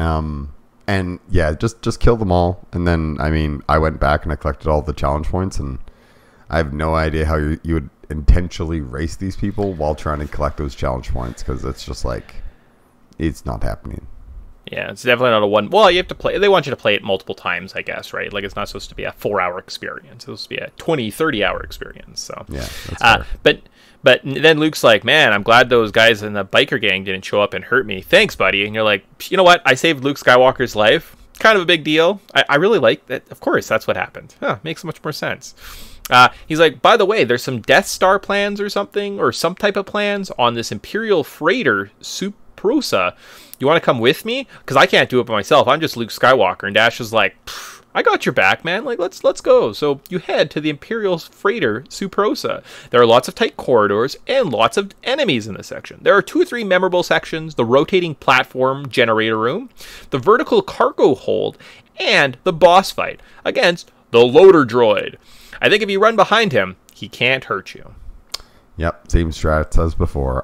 And yeah, just kill them all. And then I mean, I went back and I collected all the challenge points, and I have no idea how you would intentionally race these people while trying to collect those challenge points, because it's just like, it's not happening. Yeah, it's definitely not a one. Well, you have to play. They want you to play it multiple times, I guess, right? Like, it's not supposed to be a 4-hour experience. It's supposed to be a 30-hour experience. So yeah, that's fair. But then Luke's like, man, I'm glad those guys in the biker gang didn't show up and hurt me. Thanks, buddy. And you're like, you know what? I saved Luke Skywalker's life. Kind of a big deal. I really like that. Of course, that's what happened. Makes much more sense. He's like, by the way, there's some Death Star plans or something, or some type of plans on this Imperial freighter, Suprosa. You want to come with me? Because I can't do it by myself. I'm just Luke Skywalker. And Dash is like, I got your back, man. Like, let's go. So you head to the Imperial freighter, Suprosa. There are lots of tight corridors and lots of enemies in this section. There are 2 or 3 memorable sections: the rotating platform generator room, the vertical cargo hold, and the boss fight against the loader droid. I think if you run behind him, he can't hurt you. Yep, same strats as before.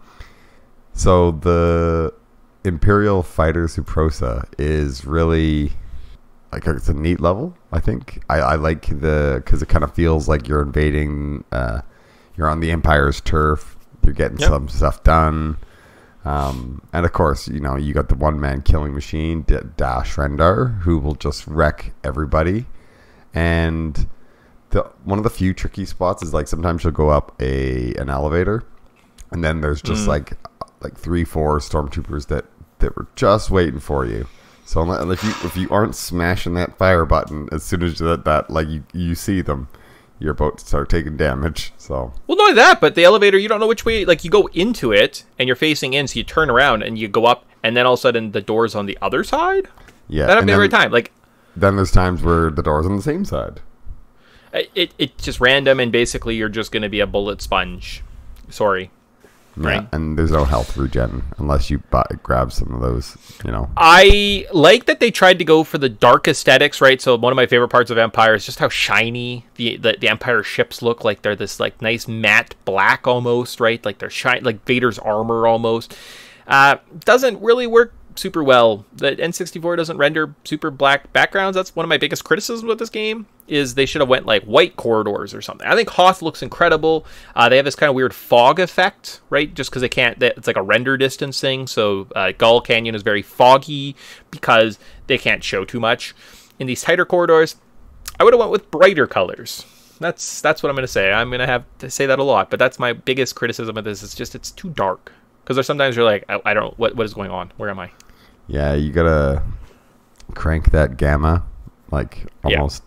So the Imperial fighter Suprosa is really like, it's a neat level. I think I like because it kind of feels like you're invading. You're on the Empire's turf. You're getting some stuff done. And of course, you know, you got the one-man killing machine, Dash Rendar, who will just wreck everybody. And one of the few tricky spots is like, sometimes you'll go up an elevator, and then there's just like 3-4 stormtroopers that were just waiting for you. So if you aren't smashing that fire button as soon as that like you see them, you're about to start taking damage. So well, not only that, but the elevator, you don't know which way. Like you go into it and you're facing in, so you turn around and you go up, and then all of a sudden the door's on the other side. Yeah, that happens every time. Like then there's times where the door's on the same side. It's just random, and basically you're just going to be a bullet sponge. Sorry. Yeah, right? And there's no health regen unless you grab some of those, you know. I like that they tried to go for the dark aesthetics, right? So one of my favorite parts of Empire is just how shiny the Empire ships look. Like they're this like nice matte black almost, right? Like they're shiny, like Vader's armor almost. Doesn't really work super well. The N64 doesn't render super black backgrounds. That's one of my biggest criticisms with this game, is they should have went like white corridors or something. I think Hoth looks incredible. They have this kind of weird fog effect, right? Just because they can't, it's like a render distance thing. So Gull Canyon is very foggy because they can't show too much. In these tighter corridors, I would have went with brighter colors. That's what I'm going to say. I'm going to have to say that a lot, but that's my biggest criticism of this. It's just, it's too dark. Because there's sometimes you're like, I don't, what is going on? Where am I? Yeah, you gotta crank that gamma, like almost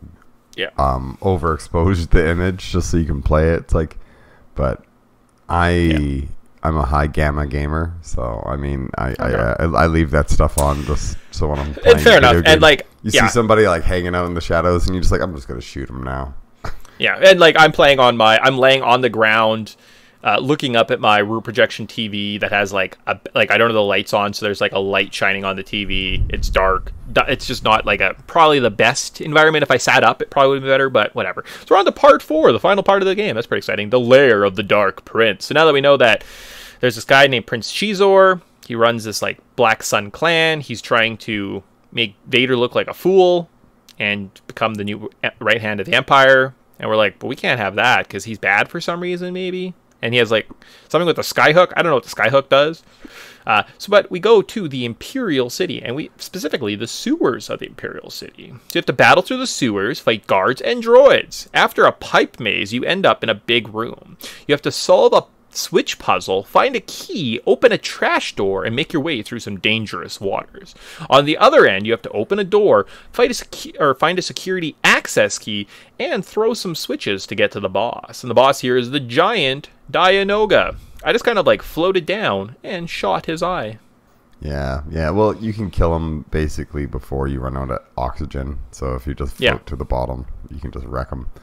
overexpose the image just so you can play it. It's like, but I'm a high gamma gamer, so I mean, I leave that stuff on just so when I'm playing. Fair enough, and like you see somebody like hanging out in the shadows, and you're just like, I'm just gonna shoot him now. Yeah, and like I'm laying on the ground. Looking up at my rear projection TV that has like I don't have the lights on, so there's like a light shining on the TV. It's dark. It's just not like probably the best environment. If I sat up, it probably would be better, but whatever. So we're on to part 4, the final part of the game. That's pretty exciting. The Lair of the Dark Prince. So now that we know that there's this guy named Prince Shizor, he runs this like Black Sun clan. He's trying to make Vader look like a fool and become the new right hand of the Empire. And we're like, but we can't have that because he's bad for some reason, maybe. And he has like something with a skyhook. I don't know what the skyhook does. But we go to the Imperial City, and we specifically the sewers of the Imperial City. So you have to battle through the sewers, fight guards and droids. After a pipe maze, you end up in a big room. You have to solve a switch puzzle, find a key, open a trash door, and make your way through some dangerous waters. On the other end, you have to open a door, find a security access key, and throw some switches to get to the boss. And the boss here is the giant Dianoga. I just kind of like floated down and shot his eye. Yeah. Well, you can kill him basically before you run out of oxygen. So if you just float to the bottom, you can just wreck him.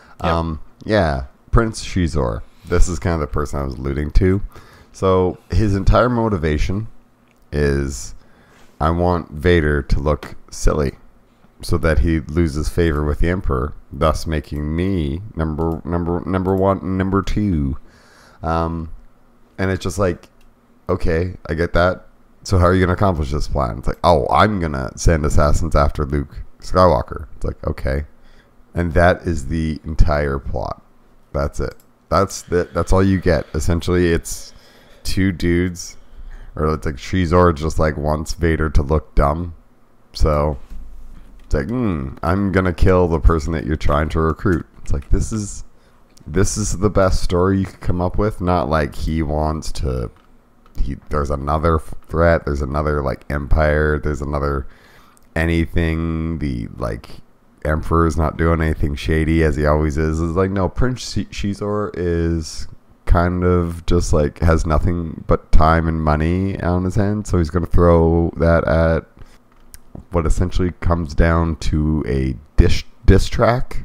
Prince Shizor. This is kind of the person I was alluding to. So his entire motivation is, I want Vader to look silly so that he loses favor with the Emperor, thus making me number 1, number 2. And it's just like, okay, I get that. So how are you going to accomplish this plan? It's like, oh, I'm going to send assassins after Luke Skywalker. It's like, okay. And that is the entire plot. That's it. That's all you get. Essentially, it's 2 dudes, or it's like Shizor just like wants Vader to look dumb. So it's like, I'm gonna kill the person that you're trying to recruit. It's like this is the best story you could come up with. Not like he wants to. There's another threat. There's another like empire. There's another anything. The like. Emperor's not doing anything shady as he always is. It's like, no, Prince Shizor is kind of just like has nothing but time and money on his hands, so he's going to throw that at what essentially comes down to a diss track.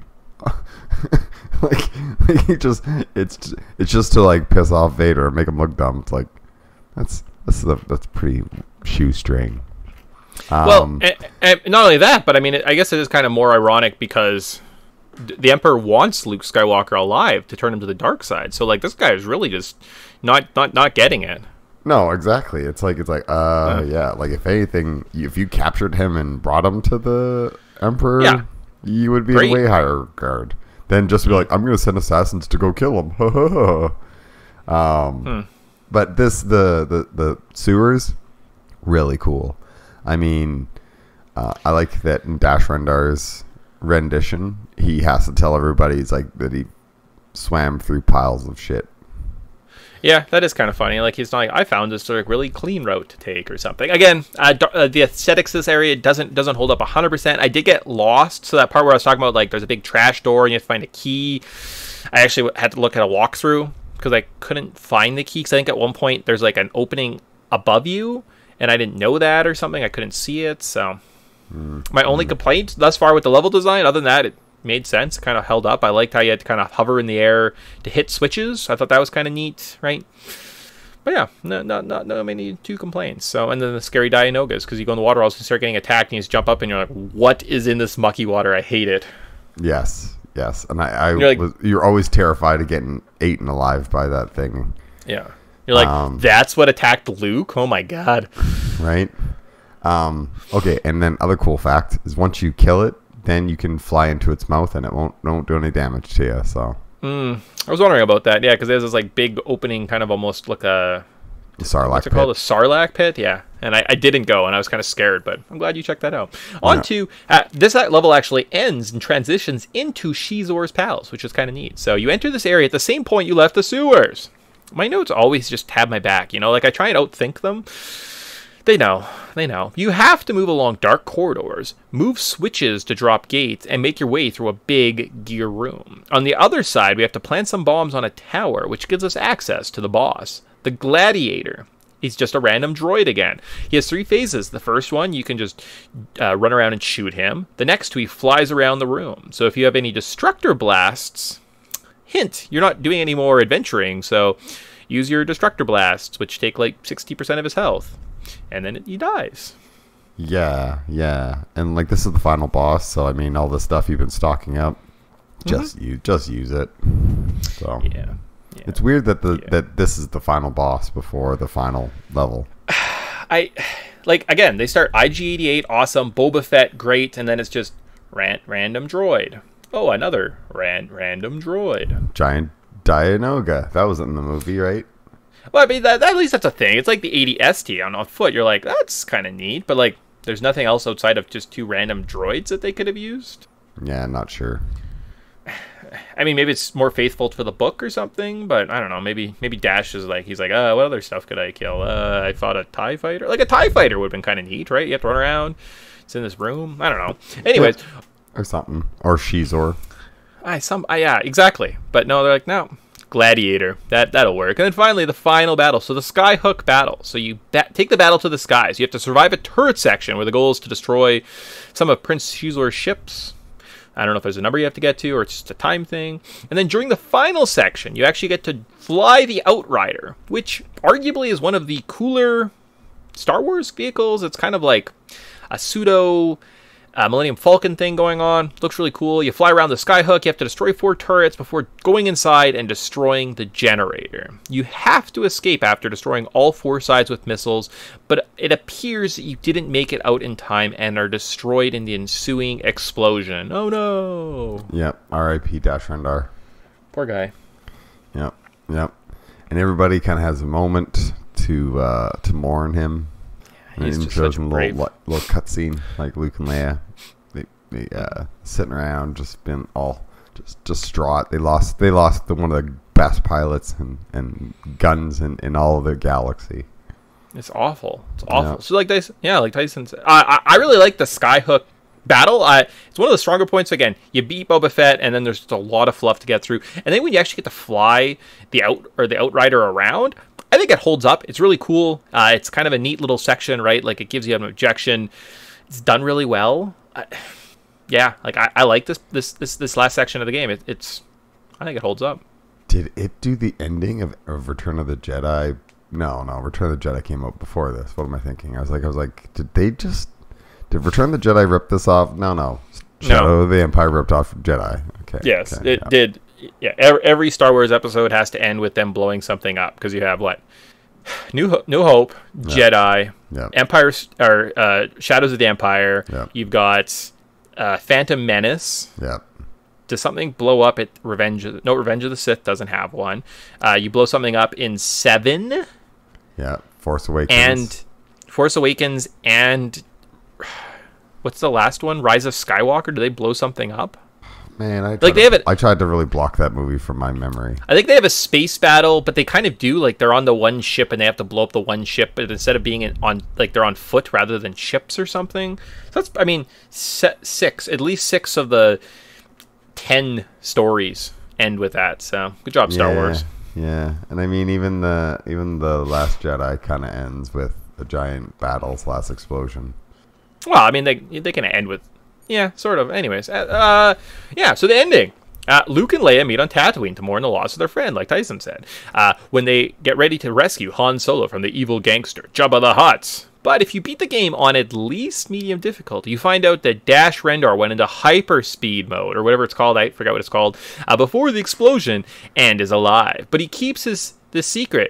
like it's just to like piss off Vader and make him look dumb. It's like that's pretty shoestring. Well, and not only that, but I mean, I guess it is kind of more ironic because the Emperor wants Luke Skywalker alive to turn him to the dark side. So, like, this guy is really just not getting it. No, exactly. It's like, yeah. Like, if anything, if you captured him and brought him to the Emperor, you would be a way higher regard than just be like, I'm going to send assassins to go kill him. But the sewers, really cool. I mean, I like that in Dash Rendar's rendition, he has to tell everybody that he swam through piles of shit. Yeah, that is kind of funny. Like, he's not like, I found this sort of really clean route to take or something. Again, the aesthetics of this area doesn't hold up 100%. I did get lost. So that part where I was talking about, like, there's a big trash door and you have to find a key. I actually had to look at a walkthrough because I couldn't find the key. Because I think at one point there's, like, an opening above you. And I didn't know that or something. I couldn't see it. So my only complaint thus far with the level design, other than that, it made sense. It kind of held up. I liked how you had to kind of hover in the air to hit switches. I thought that was kind of neat, right? But yeah, not many two complaints. So, and then the scary Dianogas, because you go in the water also start getting attacked and you just jump up and you're like, what is in this mucky water? I hate it. Yes. And you're always terrified of getting eaten alive by that thing. Yeah. You're like, that's what attacked Luke? Oh my god. Right? Okay, and then other cool fact is once you kill it, then you can fly into its mouth and it won't do any damage to you. So I was wondering about that. Yeah, because there's this like big opening, kind of almost like a Sarlacc what's it called? A Sarlacc pit. Yeah, and I didn't go, and I was kind of scared, but I'm glad you checked that out. On to this level actually ends and transitions into Shizor's Palace, which is kind of neat. So you enter this area at the same point you left the sewers. My notes always just have my back, you know, like I try and outthink them. They know. You have to move along dark corridors, move switches to drop gates, and make your way through a big gear room. On the other side, we have to plant some bombs on a tower, which gives us access to the boss, the Gladiator. He's just a random droid again. He has 3 phases. The first one, you can just run around and shoot him. The next 2, he flies around the room. So if you have any destructor blasts, hint, you're not doing any more adventuring, so use your destructor blasts, which take like 60% of his health. And then he dies. Yeah. And like this is the final boss, so I mean all the stuff you've been stocking up, just use it. So yeah. It's weird that that this is the final boss before the final level. I like again, they start IG-88, awesome, Boba Fett, great, and then it's just random droid. Oh, another random droid. Giant Dianoga. That was in the movie, right? Well, I mean, at least that's a thing. It's like the 80 ST on foot. You're like, that's kind of neat. But, like, there's nothing else outside of just 2 random droids that they could have used. Yeah, not sure. I mean, maybe it's more faithful to the book or something. But, I don't know. Maybe Dash is like, he's like, what other stuff could I kill? I fought a TIE fighter. Like, a TIE fighter would have been kind of neat, right? You have to run around. It's in this room. I don't know. Anyways. Or something. Or Shizor. Yeah, exactly. But, no, they're like, no. Gladiator. That'll work. And then finally, the final battle. So the Skyhook battle. So you take the battle to the skies. You have to survive a turret section where the goal is to destroy some of Prince Shizor's ships. I don't know if there's a number you have to get to or it's just a time thing. And then during the final section, you actually get to fly the Outrider, which arguably is one of the cooler Star Wars vehicles. It's kind of like a pseudo Millennium Falcon thing going on. Looks really cool. You fly around the Skyhook. You have to destroy 4 turrets before going inside and destroying the generator. You have to escape after destroying all 4 sides with missiles, but it appears that you didn't make it out in time and are destroyed in the ensuing explosion. Oh no! Yep. R.I.P. Dash Rendar. Poor guy. Yep. And everybody kind of has a moment to mourn him. And He's it just shows such a them a little cutscene, like Luke and Leia. They sitting around, just been all just distraught. They lost one of the best pilots and guns in all of the galaxy. It's awful. Yeah. So like Tyson said, I really like the Skyhook battle. It's one of the stronger points. Again, you beat Boba Fett, and then there's just a lot of fluff to get through. And then when you actually get to fly the Outrider around, I think it holds up. It's really cool. It's kind of a neat little section, right? Like it gives you an objection. It's done really well. I like this last section of the game. I think it holds up. Did it do the ending of Return of the Jedi? No, Return of the Jedi came out before this. What am I thinking? I was like, did Return of the Jedi rip this off? No. Shadow of the Empire ripped off Jedi. Okay. Yes, it did. Yeah, every Star Wars episode has to end with them blowing something up because you have what? New Hope, Jedi, Empire, or Shadows of the Empire. Yep. You've got Phantom Menace. Yep. Does something blow up at Revenge of the Sith doesn't have one. You blow something up in 7. Yeah, Force Awakens. And what's the last one? Rise of Skywalker. Do they blow something up? Man, I tried to really block that movie from my memory. think they have a space battle, but they kind of do, like, they're on the one ship and they have to blow up the one ship, but instead of being they're on foot rather than ships or something. So that's, I mean, at least 6 of the 10 stories end with that. So good job, Star Wars. Yeah, and I mean, even the Last Jedi kind of ends with a giant battle / explosion. Well, I mean, they can end with, yeah, sort of. Anyways, yeah. So the ending. Luke and Leia meet on Tatooine to mourn the loss of their friend, like Tyson said. When they get ready to rescue Han Solo from the evil gangster Jabba the Hutt. But if you beat the game on at least medium difficulty, you find out that Dash Rendar went into hyperspeed mode, or whatever it's called. I forgot what it's called. Before the explosion, and is alive. But he keeps this secret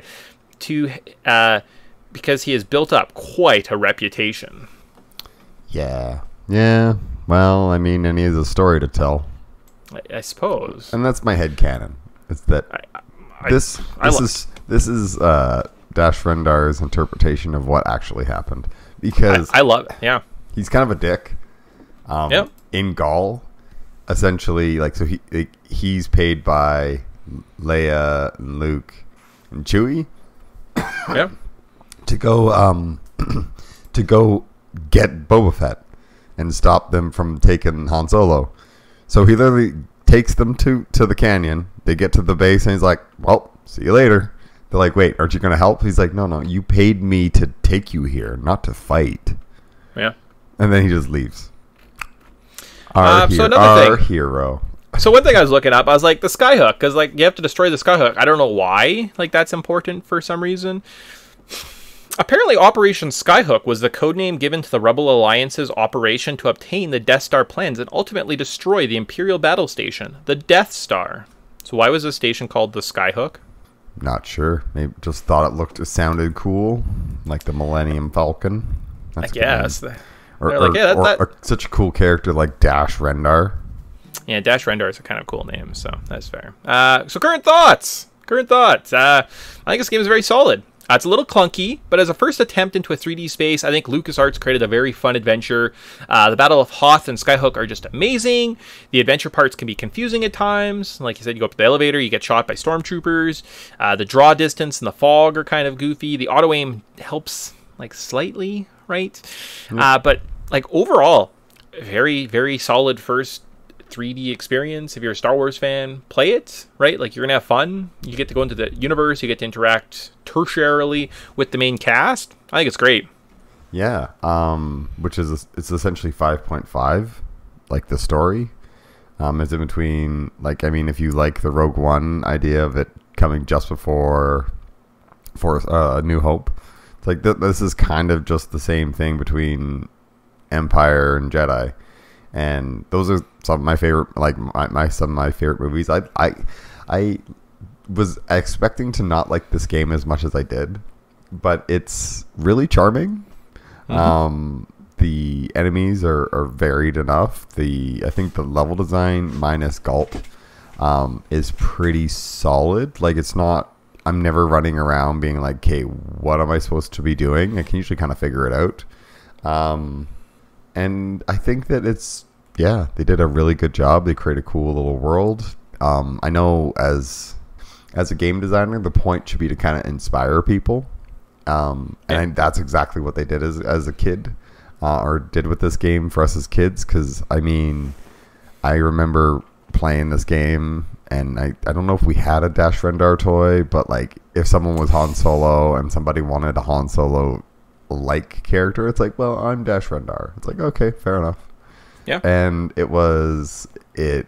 because he has built up quite a reputation. Yeah. Well, I mean, and he has a story to tell. I suppose. And that's my headcanon. It's that this is Dash Rendar's interpretation of what actually happened. Because I love it. Yeah. He's kind of a dick. In Gaul, essentially, like, so he's paid by Leia and Luke and Chewie. Yeah. To go get Boba Fett and stop them from taking Han Solo. So he literally takes them to the canyon. They get to the base and he's like, well, see you later. They're like, wait, aren't you going to help? He's like, no, you paid me to take you here, not to fight. Yeah. And then he just leaves. Our hero. So one thing I was looking up, I was like, the Skyhook, because, like, you have to destroy the Skyhook. I don't know why, like, that's important for some reason. Apparently, Operation Skyhook was the codename given to the Rebel Alliance's operation to obtain the Death Star plans and ultimately destroy the Imperial battle station, the Death Star. So why was this station called the Skyhook? Not sure. Maybe just thought it sounded cool, like the Millennium Falcon. That's I guess. Or such a cool character like Dash Rendar. Yeah, Dash Rendar is a kind of cool name, so that's fair. So current thoughts. I think this game is very solid. It's a little clunky, but as a first attempt into a 3D space, I think LucasArts created a very fun adventure. The Battle of Hoth and Skyhook are just amazing. The adventure parts can be confusing at times. Like you said, you go up to the elevator, you get shot by stormtroopers. The draw distance and the fog are kind of goofy. The auto-aim helps, like, slightly, right? But, like, overall, very, very solid first 3D experience. If you're a Star Wars fan, play it, right? Like, you're gonna have fun. You get to go into the universe, you get to interact tertiarily with the main cast. I think it's great. Yeah, which is it's essentially 5.5, like the story. Is in between, like, I mean, if you like the Rogue One idea of it coming just before New Hope, it's like this is kind of just the same thing between Empire and Jedi. And those are some of my favorite, like some of my favorite movies. I was expecting to not like this game as much as I did, but it's really charming. Mm-hmm. The enemies are varied enough. I think the level design minus Galt is pretty solid. Like, it's not. I'm never running around being like, "Okay, what am I supposed to be doing?" I can usually kind of figure it out. And I think that they did a really good job. They create a cool little world. I know as a game designer, the point should be to kind of inspire people. And that's exactly what they did as a kid, or did with this game for us as kids. Because, I mean, I remember playing this game, and I don't know if we had a Dash Rendar toy, but, like, if someone was Han Solo and somebody wanted a Han Solo like character, it's like, well, I'm Dash Rendar. It's like, okay, fair enough. Yeah. And it was a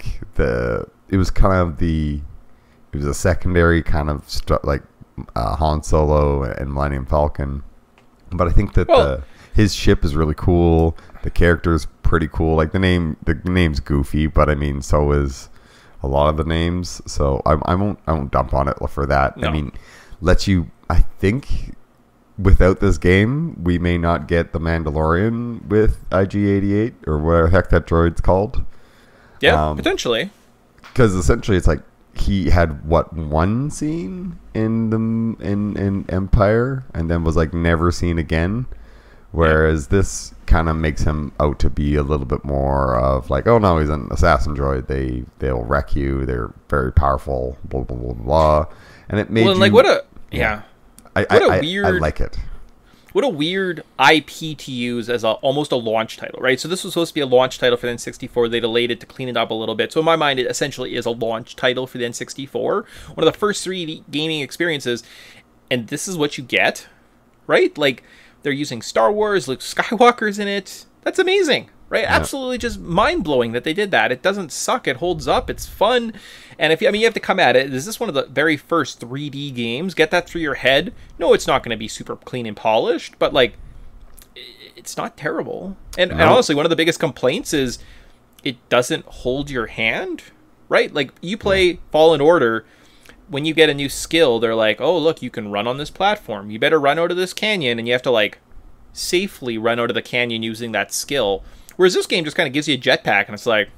secondary kind of like Han Solo and Millennium Falcon, but I think that his ship is really cool. The character's pretty cool. Like, the name's goofy, but I mean, so is a lot of the names. So I won't dump on it for that. No. I mean, I think without this game, we may not get the Mandalorian with IG-88 or whatever the heck that droid's called. Yeah, potentially. Because essentially, it's like he had one scene in Empire, and then was like never seen again. Whereas this kind of makes him out to be a little bit more of like, oh no, he's an assassin droid. They'll wreck you. They're very powerful. Blah blah blah blah. And it made well, you, like what a yeah. What a weird. I like it. What a weird IP to use as almost a launch title, right? So this was supposed to be a launch title for the N64. They delayed it to clean it up a little bit. So in my mind, it essentially is a launch title for the N64. One of the first 3D gaming experiences, and this is what you get, right? Like, they're using Star Wars, Luke Skywalker's in it. That's amazing, right? Yeah. Absolutely just mind-blowing that they did that. It doesn't suck. It holds up. It's fun. And if you have to come at it. Is this one of the very first 3D games? Get that through your head. No, it's not going to be super clean and polished, but like, it's not terrible. And honestly, one of the biggest complaints is it doesn't hold your hand, right? Like, you play Fallen Order. When you get a new skill, they're like, oh, look, you can run on this platform. You better run out of this canyon, and you have to like safely run out of the canyon using that skill. Whereas this game just kind of gives you a jetpack, and it's like,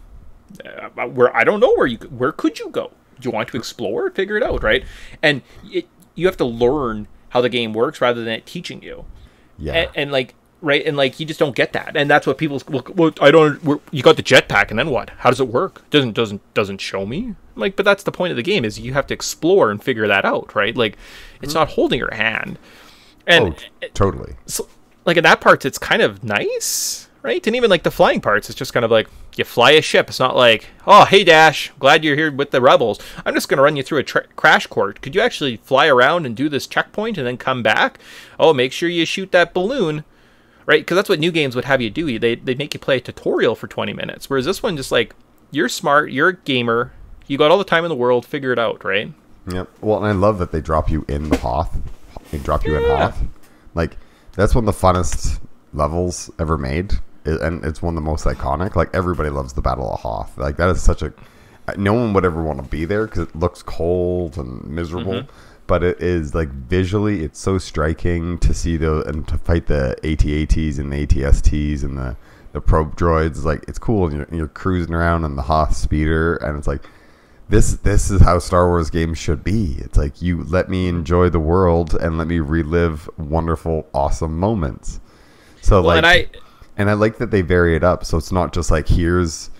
where I don't know where could you go? Do you want to explore? Figure it out, right? And you have to learn how the game works rather than it teaching you. Yeah. And like, right, and like, you just don't get that, and that's what people. Well, I don't. You got the jetpack, and then what? How does it work? Doesn't show me. Like, but that's the point of the game, is you have to explore and figure that out, right? Like, it's not holding your hand. And totally. So, like, in that part, it's kind of nice. Right? And even like the flying parts, it's just kind of like you fly a ship. It's not like, oh, hey, Dash, glad you're here with the rebels. I'm just going to run you through a crash course. Could you actually fly around and do this checkpoint and then come back? Oh, make sure you shoot that balloon. Right? Because that's what new games would have you do. They make you play a tutorial for 20 minutes. Whereas this one, just like, you're smart, you're a gamer, you got all the time in the world, figure it out, right? Yep. Well, and I love that they drop you in the Hoth. They drop you in Hoth. Like, that's one of the funnest levels ever made. And it's one of the most iconic. Like, everybody loves the Battle of Hoth. Like, that is such a... No one would ever want to be there because it looks cold and miserable. But it is, like, visually, it's so striking to see and to fight the AT-ATs and the AT-STs and the probe droids. Like, it's cool. And you're cruising around in the Hoth speeder, and it's like, this is how Star Wars games should be. It's like, you let me enjoy the world and let me relive wonderful, awesome moments. So, well, like... And I like that they vary it up, so it's not just like here's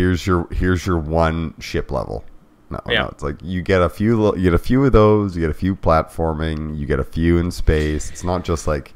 your one ship level. No, it's like you get a few of those, you get a few platforming, you get a few in space. It's not just like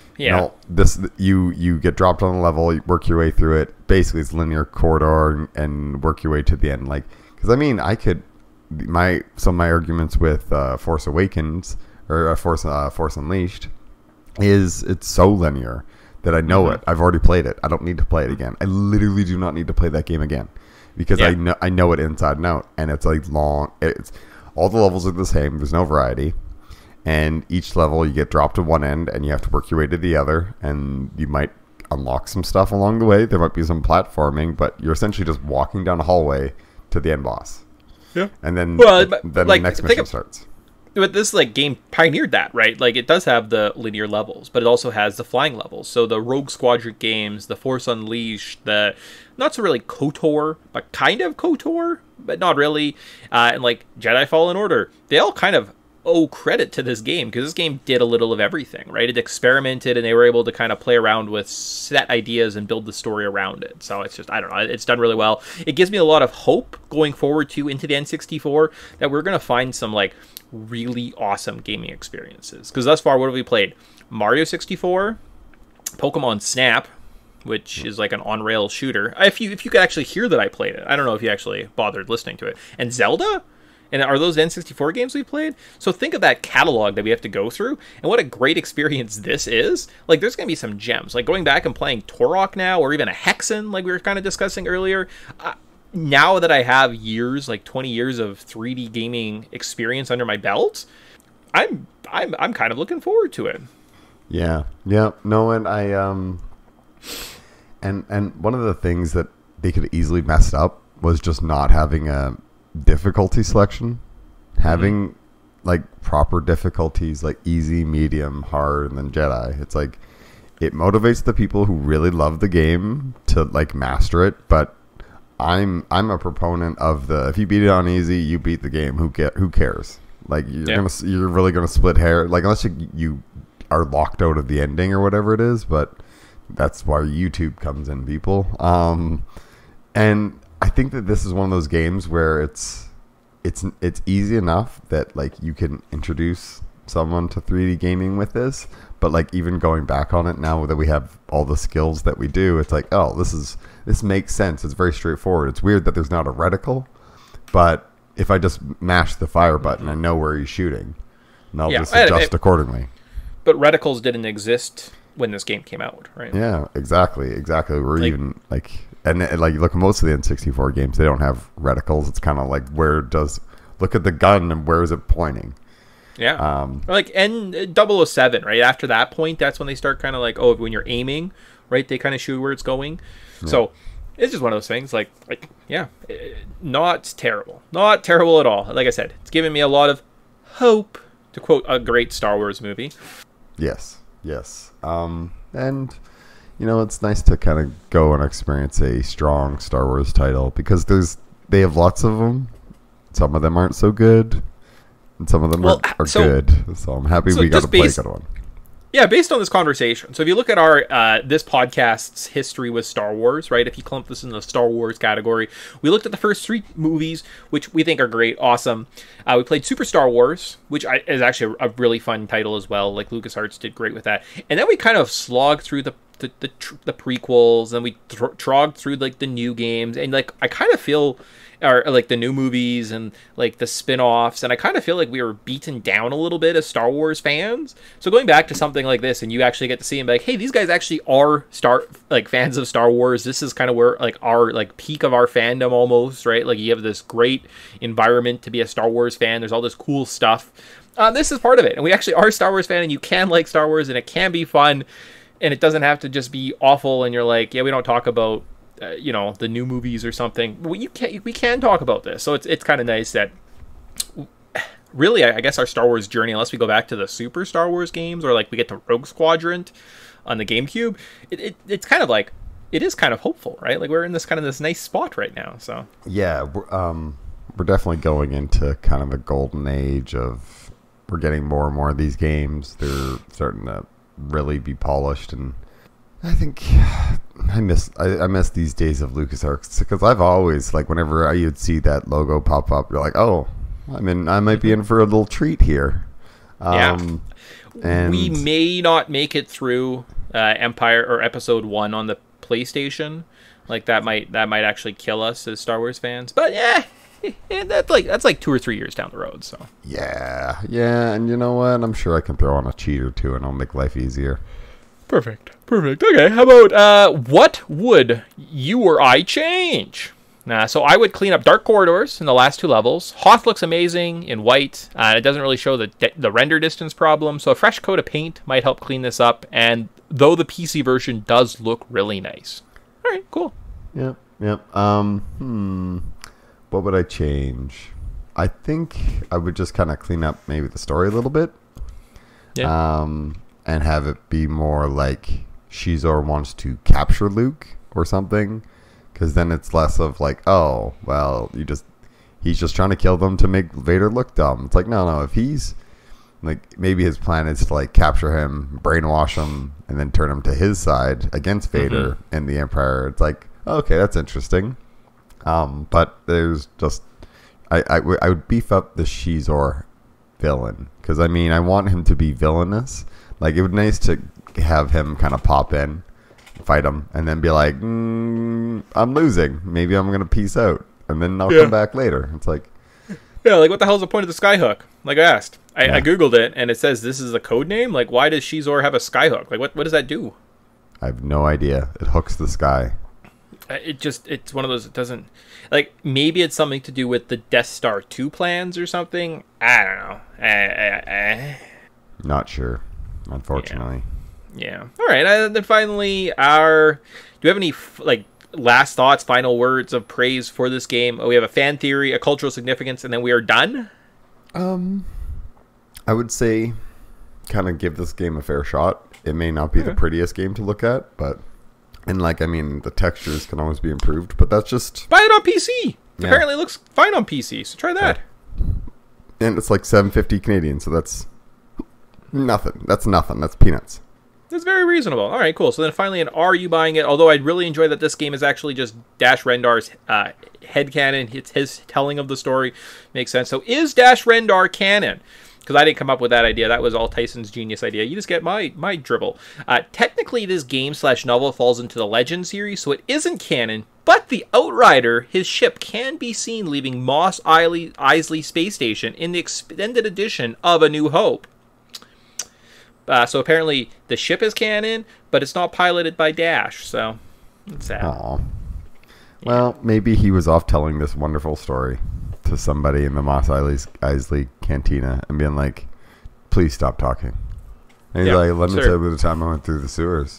you get dropped on a level, you work your way through it. Basically, it's linear corridor and work your way to the end. Like, because I mean, some of my arguments with Force Awakens or Force Unleashed is it's so linear that I know it. I've already played it. I don't need to play it again. I literally do not need to play that game again because I know it inside and out. And it's like long. It's all the levels are the same. There's no variety, and each level you get dropped to one end and you have to work your way to the other. And you might unlock some stuff along the way. There might be some platforming, but you're essentially just walking down a hallway to the end boss. Yeah, and then like, the next mission starts. But this like game pioneered that, right? Like, it does have the linear levels, but it also has the flying levels. So the Rogue Squadron games, the Force Unleashed, the not so really KOTOR, but kind of KOTOR, but not really, and like Jedi Fallen Order, they all kind of owe credit to this game because this game did a little of everything, right? It experimented and they were able to kind of play around with set ideas and build the story around it. So it's just, I don't know, it's done really well. It gives me a lot of hope going forward into the N64 that we're going to find some like really awesome gaming experiences. Because thus far, what have we played? Mario 64, Pokemon Snap, which is like an on-rail shooter. If you could actually hear that I played it. I don't know if you actually bothered listening to it. And Zelda? And are those N64 games we played? So think of that catalog that we have to go through, and what a great experience this is. Like, there's going to be some gems. Like, going back and playing Turok now, or even a Hexen, like we were kind of discussing earlier. Now that I have years, like 20 years of 3D gaming experience under my belt, I'm kind of looking forward to it. Yeah. No, and I and one of the things that they could easily mess up was just not having a difficulty selection. Having like proper difficulties, like easy, medium, hard, and then Jedi. It's like it motivates the people who really love the game to like master it, but I'm a proponent of the if you beat it on easy, you beat the game. Who cares? Like you're really gonna split hair. Like unless you are locked out of the ending or whatever it is. But That's why YouTube comes in, people. And I think that this is one of those games where it's easy enough that like you can introduce someone to 3D gaming with this, but like even going back on it now that we have all the skills that we do, it's like, oh, this makes sense. It's very straightforward. It's weird that there's not a reticle, but if I just mash the fire button, I know where he's shooting, and I'll just adjust accordingly. But reticles didn't exist when this game came out, right? Yeah, exactly. We're like, even like, and like you look at most of the N64 games, they don't have reticles. It's kind of like look at the gun and where is it pointing? Yeah. Like N007, right? After that point, that's when they start kind of like, oh, when you're aiming, right? They kind of shoot where it's going. Yeah. So it's just one of those things. Like, yeah, not terrible, not terrible at all. Like I said, it's giving me a lot of hope, to quote a great Star Wars movie. Yes. And it's nice to kind of go and experience a strong Star Wars title because they have lots of them. Some of them aren't so good, and some of them are good. So I'm happy we got to play a good one. Yeah, based on this conversation. So if you look at our this podcast's history with Star Wars, right? If you clump this in the Star Wars category, we looked at the first 3 movies, which we think are great, awesome. We played Super Star Wars, which is actually a really fun title as well. Like LucasArts did great with that. And then we kind of slogged through the prequels, and we trogged through like the new games, and like I kind of feel. Or like the new movies and like the spin-offs, and I kind of feel like we were beaten down a little bit as Star Wars fans. So going back to something like this, and you actually get to see them like, hey, these guys actually are fans of Star Wars. This is kind of where like our like peak of our fandom almost, right? Like you have this great environment to be a Star Wars fan. There's all this cool stuff. This is part of it, and we actually are a Star Wars fan, and you can like Star Wars, and it can be fun, and it doesn't have to just be awful. And you're like, yeah, we don't talk about. The new movies or something. We can talk about this, so it's kind of nice that really I guess our Star Wars journey, unless we go back to the Super Star Wars games or like we get to Rogue Squadron on the GameCube, it's kind of like it is kind of hopeful, right? Like we're in this nice spot right now. So yeah, we're definitely going into kind of a golden age of we're getting more and more of these games. They're starting to really be polished, and I think I miss these days of LucasArts because I've always like whenever you'd see that logo pop up, you're like, oh, I might be in for a little treat here. And we may not make it through Empire or Episode 1 on the PlayStation. Like that might actually kill us as Star Wars fans. But yeah, that's like 2 or 3 years down the road. So yeah, and you know what? I'm sure I can throw on a cheat or two, and I'll make life easier. Perfect. Okay, how about what would you or I change? So I would clean up dark corridors in the last 2 levels. Hoth looks amazing in white. It doesn't really show the render distance problem, so a fresh coat of paint might help clean this up. And though the PC version does look really nice. All right, cool. Yep. What would I change? I think I would just kind of clean up maybe the story a little bit. Yeah. And have it be more like Shizor wants to capture Luke or something, because then it's less of like, oh, well, he's just trying to kill them to make Vader look dumb. It's like, no, if he's like, maybe his plan is to like capture him, brainwash him, and then turn him to his side against Vader and the Empire. It's like, okay, that's interesting. But there's just I would beef up the Shizor villain, because I want him to be villainous. Like, it would be nice to have him kind of pop in, fight him, and then be like, I'm losing. Maybe I'm going to peace out. And then I'll come back later. It's like... Yeah, like, what the hell's the point of the skyhook? Like I asked. I Googled it, and it says this is a code name? Like, why does Shizor have a skyhook? Like, what does that do? I have no idea. It hooks the sky. It's one of those, it doesn't... Like, maybe it's something to do with the Death Star 2 plans or something? I don't know. Not sure. Unfortunately. Yeah. All right. And then finally, do we have any last thoughts, final words of praise for this game? We have a fan theory, a cultural significance, and then we are done. I would say, kind of give this game a fair shot. It may not be the prettiest game to look at, but the textures can always be improved. But that's just buy it on PC. Yeah. Apparently, it looks fine on PC. So try that. Yeah. And it's like $7.50 Canadian, so that's. Nothing. That's nothing. That's peanuts. That's very reasonable. All right, cool. So then finally, are you buying it? Although I'd really enjoy that this game is actually just Dash Rendar's headcanon. It's his telling of the story. Makes sense. So is Dash Rendar canon? Because I didn't come up with that idea. That was all Tyson's genius idea. You just get my dribble. Technically, this game/novel falls into the Legend series, so it isn't canon. But the Outrider, his ship, can be seen leaving Mos Eisley Space Station in the extended edition of A New Hope. So apparently the ship is canon, but it's not piloted by Dash, so it's sad. Aw. Well, maybe he was off telling this wonderful story to somebody in the Mos Eisley cantina and being like, please stop talking. And he's like, let me tell you the time I went through the sewers.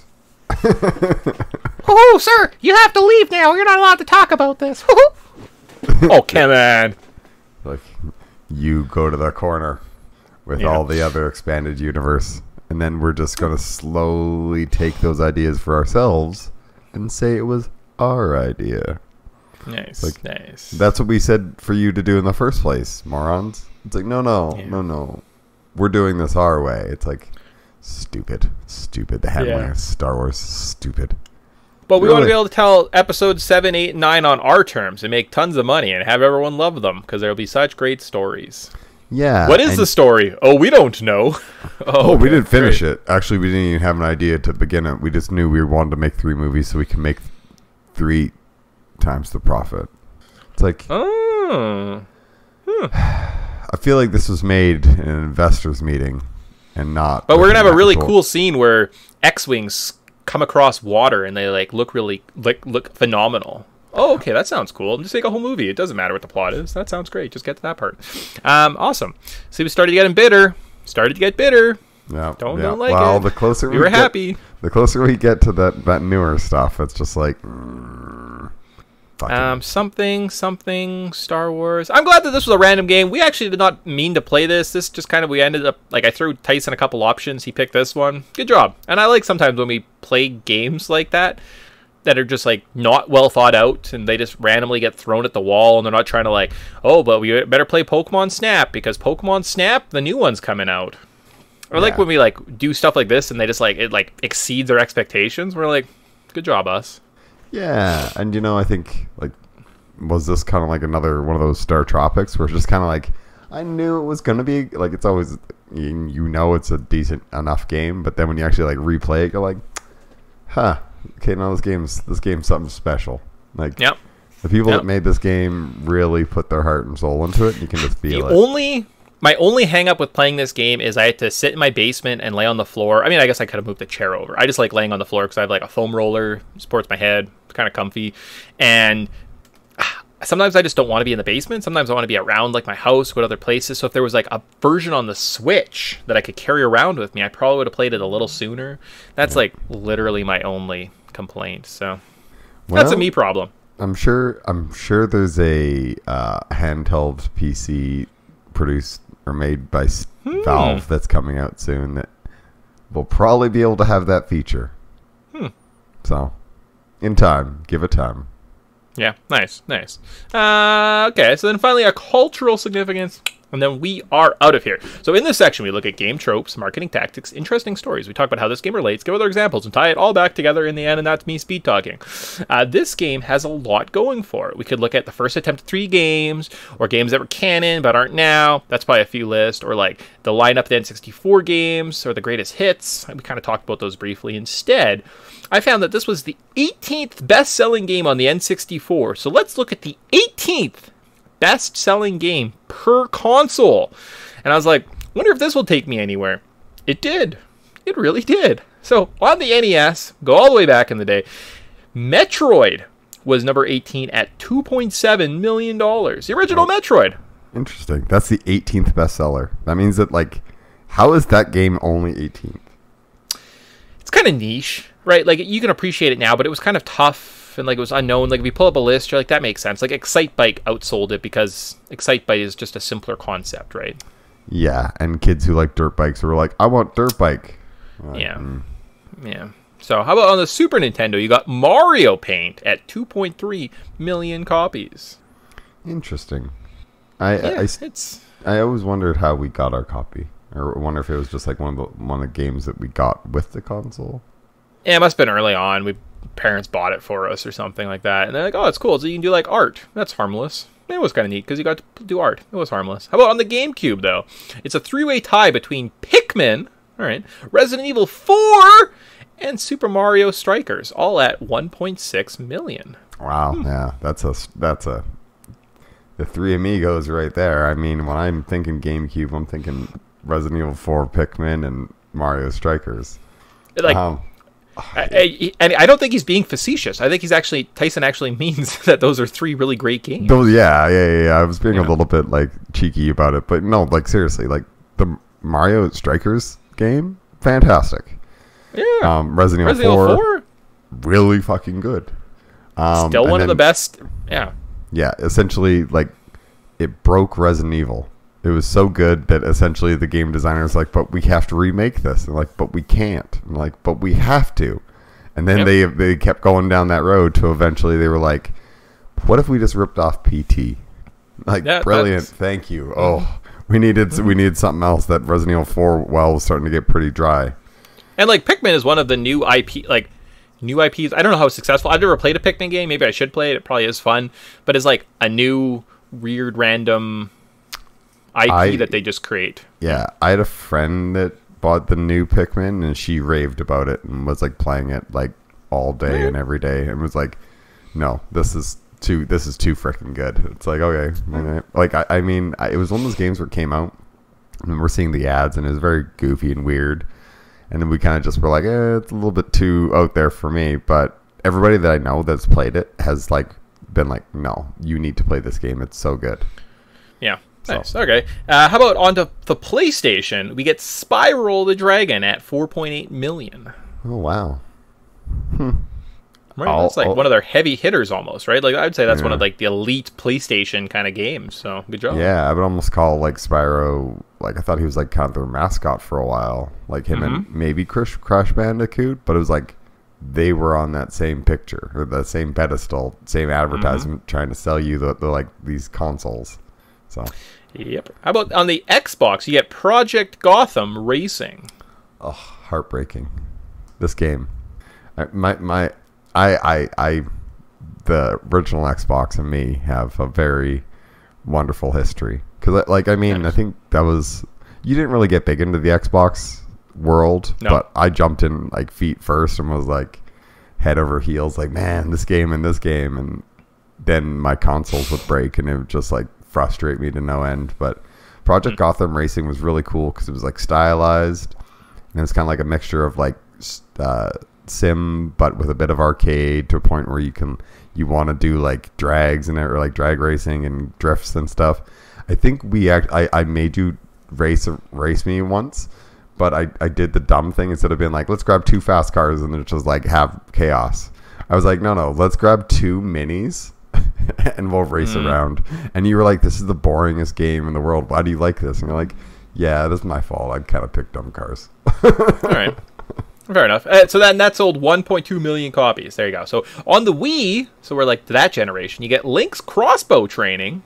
Oh, sir, you have to leave now. You're not allowed to talk about this. Oh, come on. Like, you go to the corner with all the other expanded universe. And then we're just going to slowly take those ideas for ourselves and say it was our idea. Nice, like, nice. That's what we said for you to do in the first place, morons. It's like, no. We're doing this our way. It's like, stupid. The handling of Star Wars, stupid. But we want to be able to tell episodes 7, 8, and 9 on our terms and make tons of money and have everyone love them because there will be such great stories. Yeah. What is the story? Oh, we don't know. We didn't finish it. Actually, we didn't even have an idea to begin it. We just knew we wanted to make 3 movies so we can make 3 times the profit. It's like, I feel like this was made in an investors meeting and not. But we're gonna have a really cool scene where X-wings come across water and they look really look phenomenal. Oh, okay, that sounds cool. Just make a whole movie. It doesn't matter what the plot is. That sounds great. Just get to that part. Awesome. So we started getting bitter. Yeah. Don't like well, it. The closer we were happy. The closer we get to that newer stuff, it's just like something Star Wars. I'm glad that this was a random game. We actually did not mean to play this. This just kind of, we ended up, I threw Tyson a couple options. He picked this one. Good job. And I like sometimes when we play games like that are just not well thought out and they just randomly get thrown at the wall and they're not trying to but we better play Pokemon Snap because Pokemon Snap, the new one's coming out. Or when we do stuff like this and they just it exceeds our expectations. We're like, good job, us. Yeah, and I think was this kind of another one of those Star Tropics where it's just kind of I knew it was gonna be it's always it's a decent enough game, but then when you actually replay it, you're like, huh, okay, now this game's something special. The people that made this game really put their heart and soul into it, and you can just feel it. My only hang up with playing this game is I had to sit in my basement and lay on the floor. I mean, I guess I could have moved the chair over. I just like laying on the floor because I have a foam roller, supports my head, it's kind of comfy. And sometimes I just don't want to be in the basement. Sometimes I want to be around my house, go to other places. So if there was a version on the Switch that I could carry around with me, I probably would have played it a little sooner. That's literally my only complaint. So that's a me problem. I'm sure there's a handheld PC produced or made by Valve that's coming out soon that will probably be able to have that feature. So, in time, give it time. Yeah, nice. Okay, so then finally, our cultural significance, and then we are out of here. So in this section, we look at game tropes, marketing tactics, interesting stories. We talk about how this game relates, give other examples, and tie it all back together in the end, and that's me speed talking. This game has a lot going for it. We could look at the first attempt at 3 games, or games that were canon but aren't now. That's probably a few lists, or the lineup of the N64 games, or the greatest hits. We kind of talked about those briefly. Instead, I found that this was the 18th best-selling game on the N64. So let's look at the 18th best-selling game per console. And I was like, wonder if this will take me anywhere. It did. It really did. So on the NES, go all the way back in the day, Metroid was number 18 at $2.7 million. The original Metroid. Interesting. That's the 18th bestseller. That means that how is that game only 18th? It's kind of niche, right? You can appreciate it now, but it was kind of tough and it was unknown. If you pull up a list, you're that makes sense. Excitebike outsold it because Excitebike is just a simpler concept, right? Yeah, and kids who like dirt bikes were like, I want dirt bike. Yeah. So how about on the Super Nintendo, you got Mario Paint at 2.3 million copies. Interesting. I always wondered how we got our copy. Or I wonder if it was just like one of the games that we got with the console. Yeah, it must have been early on. Parents bought it for us or something like that. And they're like, oh, it's cool. So you can do like art. That's harmless. It was kind of neat because you got to do art. It was harmless. How about on the GameCube, though? It's a 3-way tie between Pikmin, all right, Resident Evil 4, and Super Mario Strikers, all at 1.6 million. Wow, yeah, that's the three amigos right there. I mean, when I'm thinking GameCube, I'm thinking Resident Evil 4, Pikmin, and Mario Strikers. Like, and I don't think he's being facetious. I think Tyson actually means that those are 3 really great games. Yeah. I was being a little bit like cheeky about it, but no, like seriously, like the Mario Strikers game, fantastic. Yeah. Resident Evil 4, really fucking good. Still one of the best. Yeah. Yeah, essentially, like, it broke Resident Evil. It was so good that essentially the game designers like, but we have to remake this. And like, but we can't. And like, but we have to. And then they kept going down that road to eventually they were like, what if we just ripped off PT? Like, brilliant. Thank you. Oh, we needed something else. That Resident Evil 4 well was starting to get pretty dry. And like Pikmin is one of the new IPs. I don't know how successful. I've never played a Pikmin game. Maybe I should play it. It probably is fun. But it's like a new weird random IP that they just create. Yeah, I had a friend that bought the new Pikmin and she raved about it and was like playing it like all day and every day and was like, no, this is too freaking good. It's like, okay. Like I mean, it was one of those games where it came out and we're seeing the ads and it was very goofy and weird. And then we kind of just were like, it's a little bit too out there for me. But everybody that I know that's played it has like been like, no, you need to play this game. It's so good. Yeah. Nice. So. Okay. How about onto the PlayStation? We get Spyro the Dragon at 4.8 million. Oh, wow. Right, that's like one of their heavy hitters almost, right? Like I'd say that's one of like the elite PlayStation kind of games. So good job. Yeah, I would almost call like Spyro, like I thought he was like kind of their mascot for a while, like him and maybe Crash Bandicoot, but it was like they were on that same picture or the same pedestal, same advertisement trying to sell you the like these consoles. So. Yep. How about on the Xbox? You get Project Gotham Racing. Oh, heartbreaking! This game, the original Xbox and me have a very wonderful history. Because, like, I mean, I think that was you didn't really get big into the Xbox world, but I jumped in like feet first and was like head over heels, like, man, this game, and then my consoles would break and it would just like frustrate me to no end. But Project Gotham Racing was really cool because it was like stylized and it was kind of like a mixture of like sim but with a bit of arcade to a point where you want to do like drags and or like drag racing and drifts and stuff. I think I made you race me once, but I did the dumb thing. Instead of being like, let's grab 2 fast cars and just like have chaos, I was like, no, let's grab 2 minis and we'll race around. And you were like, this is the boringest game in the world. Why do you like this? And you're like, yeah, this is my fault. I kind of picked dumb cars. All right. Fair enough. So that sold 1.2 million copies. There you go. So on the Wii, so we're like to that generation, you get Link's crossbow training.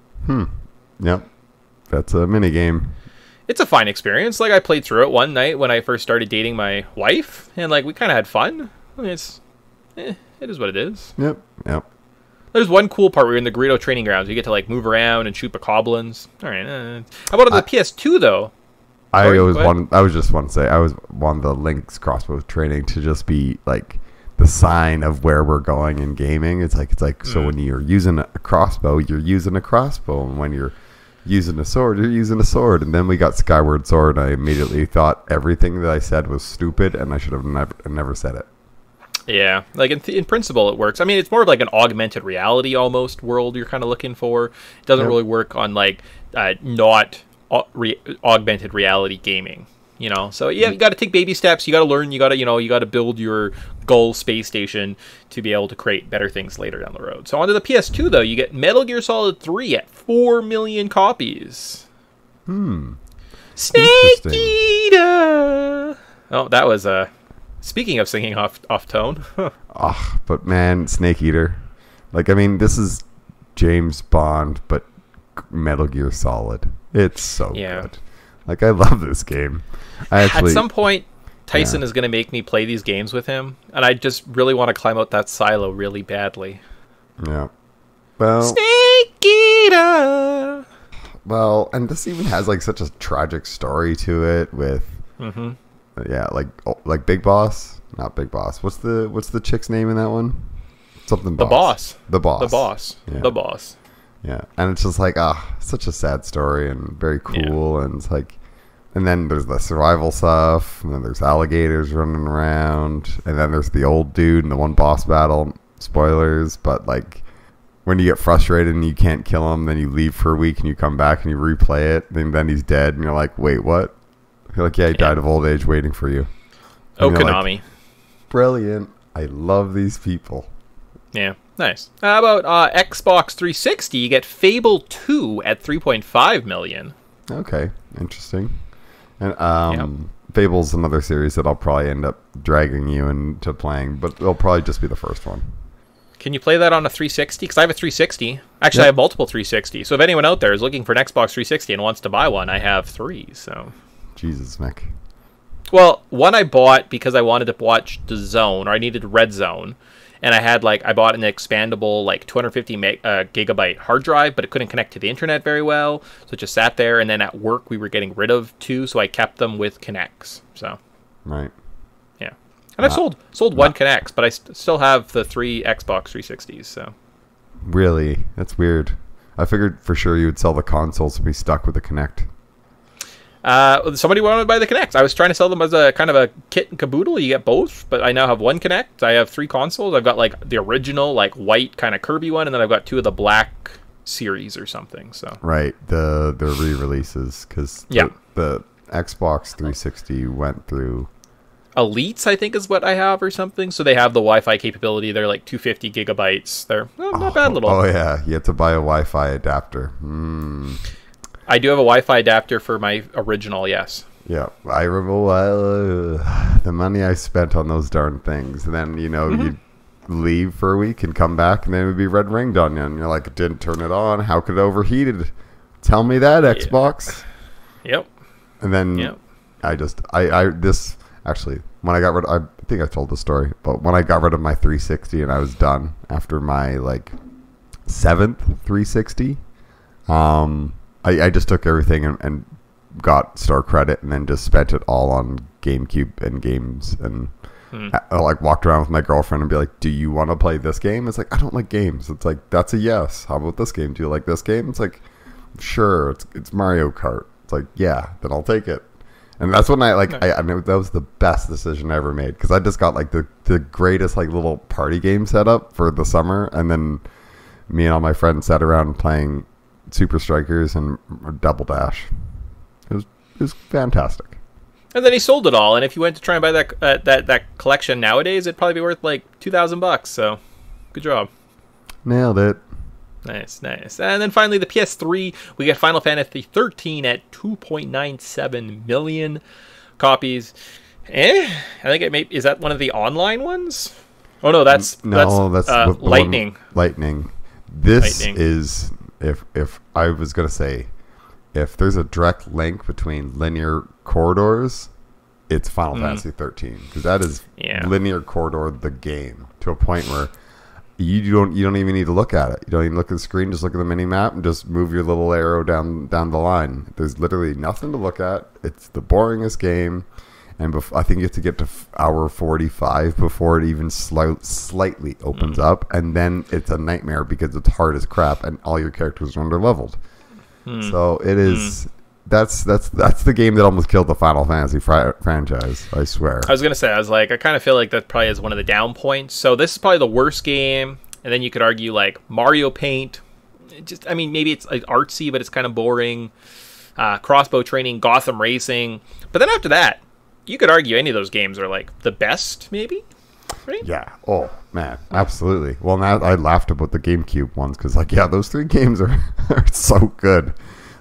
Yep. That's a mini game. It's a fine experience. Like I played through it one night when I first started dating my wife, and like we kind of had fun. I mean, it is what it is. Yep. There's one cool part where you're in the Gerudo training grounds. You get to like move around and shoot bokoblins. All right. How about on the PS2 though? I just want to say I was wanted the Link's crossbow training to just be like the sign of where we're going in gaming. It's like so when you're using a crossbow, you're using a crossbow, and when you're using a sword, you're using a sword. And then we got Skyward Sword, and I immediately thought everything that I said was stupid, and I should have never said it. Yeah, like in principle, it works. I mean, it's more of like an augmented reality almost world you're kind of looking for. It doesn't really work on like not augmented reality gaming, you know. So yeah, you got to take baby steps. You got to learn. You got to build your goal space station to be able to create better things later down the road. So onto the PS2 though, you get Metal Gear Solid 3 at 4 million copies. Snake Eater. Oh, that was speaking of singing off tone. But man, Snake Eater. Like, I mean, this is James Bond, but Metal Gear Solid. It's so good. Like, I love this game. At some point, Tyson is going to make me play these games with him, and I just really want to climb out that silo really badly. Yeah. Well, Snake Eater! Well, and this even has like such a tragic story to it with, like Big Boss, not Big Boss. What's the chick's name in that one? Something Boss. The Boss. Yeah. The Boss. Yeah, and it's just like such a sad story and very cool, and it's like, and then there's the survival stuff, and then there's alligators running around, and then there's the old dude in the one boss battle. Spoilers, but like, when you get frustrated and you can't kill him, then you leave for a week and you come back and you replay it, and then he's dead, and you're like, wait, what? You're like, yeah, he died of old age waiting for you. And Konami. like, brilliant. I love these people. Yeah, nice. How about Xbox 360? You get Fable 2 at $3.5 million. Okay, interesting. And Fable's another series that I'll probably end up dragging you into playing, but it'll probably just be the first one. Can you play that on a 360? Because I have a 360. Actually, I have multiple 360. So if anyone out there is looking for an Xbox 360 and wants to buy one, I have 3. So Jesus, Mick. Well, one I bought because I wanted to watch The Zone, or I needed Red Zone, and I bought an expandable 250 gigabyte hard drive, but it couldn't connect to the internet very well, so it just sat there. And then at work we were getting rid of 2, so I kept them with Kinects. So right. And I've sold one Kinect, but I still have the 3 Xbox 360s. So really, that's weird. I figured for sure you would sell the consoles and be stuck with the Kinect. Somebody wanted to buy the Kinect. I was trying to sell them as a kind of a kit and caboodle. You get both, but I now have one Kinect. I have 3 consoles. I've got the original white kind of Kirby one, and then I've got 2 of the black series or something. So right, the re-releases, because the Xbox 360 went through. Elites, I think, is what I have or something. So they have the Wi-Fi capability. They're 250 gigabytes. They're not bad little. Oh yeah, you have to buy a Wi-Fi adapter. I do have a Wi-Fi adapter for my original. Yes. Yeah, I remember the money I spent on those darn things. And then you'd leave for a week and come back, and then it would be red ringed on you, and you're like, it didn't turn it on. How could it overheated? Tell me that, Xbox. Yep. And then Actually, when I got rid of, I think I told the story, but when I got rid of my 360 and I was done after my 7th 360, I just took everything and got store credit and then just spent it all on GameCube and games, and I walked around with my girlfriend and be like, do you want to play this game? It's like, I don't like games. It's like, that's a yes. How about this game? Do you like this game? It's like, sure, it's Mario Kart. It's like, yeah, then I'll take it. And that's when I knew that was the best decision I ever made, because I just got the greatest little party game set up for the summer, and then me and all my friends sat around playing Super Strikers and Double Dash. It was fantastic. And then he sold it all, and if you went to try and buy that collection nowadays, it'd probably be worth $2,000. So, good job. Nailed it. Nice. And then finally, the PS3, we get Final Fantasy 13 at 2.97 million copies. I think is that one of the online ones? Oh no, that's Lightning. Lightning. This is, if I was gonna say, if there's a direct link between linear corridors, it's Final Fantasy 13, because that is linear corridor the game to a point where you don't even need to look at it. You don't even look at the screen. Just look at the mini map and just move your little arrow down the line. There's literally nothing to look at. It's the boringest game, and I think you have to get to hour 45 before it even slightly opens up, and then it's a nightmare because it's hard as crap and all your characters are under leveled. So it is. That's the game that almost killed the Final Fantasy franchise, I swear. I was going to say, I kind of feel like that probably is one of the down points. So this is probably the worst game. And then you could argue Mario Paint. Maybe it's artsy, but it's kind of boring. Crossbow Training, Gotham Racing. But then after that, you could argue any of those games are the best, maybe? Right? Yeah. Oh, man. Absolutely. Well, now I laughed about the GameCube ones because, those 3 games are so good.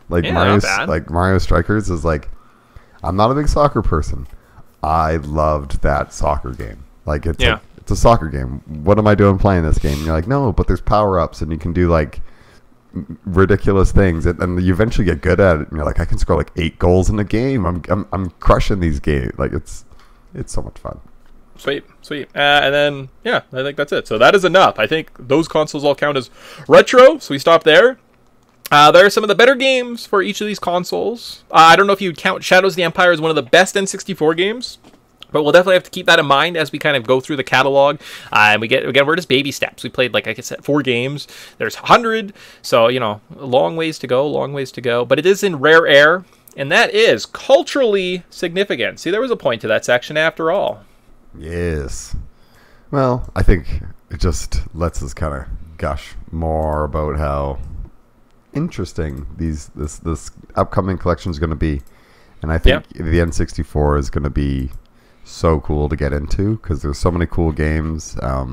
Mario Strikers is I'm not a big soccer person. I loved that soccer game. It's a soccer game. What am I doing playing this game? And you're like, no, but there's power ups and you can do ridiculous things, and you eventually get good at it, and you're like, I can score like 8 goals in a game. I'm crushing these games. Like it's so much fun. Sweet. And then, yeah, I think that's it. So that is enough. I think those consoles all count as retro, so we stop there. There are some of the better games for each of these consoles. I don't know if you'd count Shadows of the Empire as one of the best N64 games, but we'll definitely have to keep that in mind as we kind of go through the catalog. And we're just baby steps. We played, like I said, 4 games. There's 100, so, long ways to go. But it is in rare air, and that is culturally significant. See, there was a point to that section after all. Yes. Well, I think it just lets us kind of gush more about how interesting this upcoming collection is going to be. And I think the N64 is going to be so cool to get into because there's so many cool games.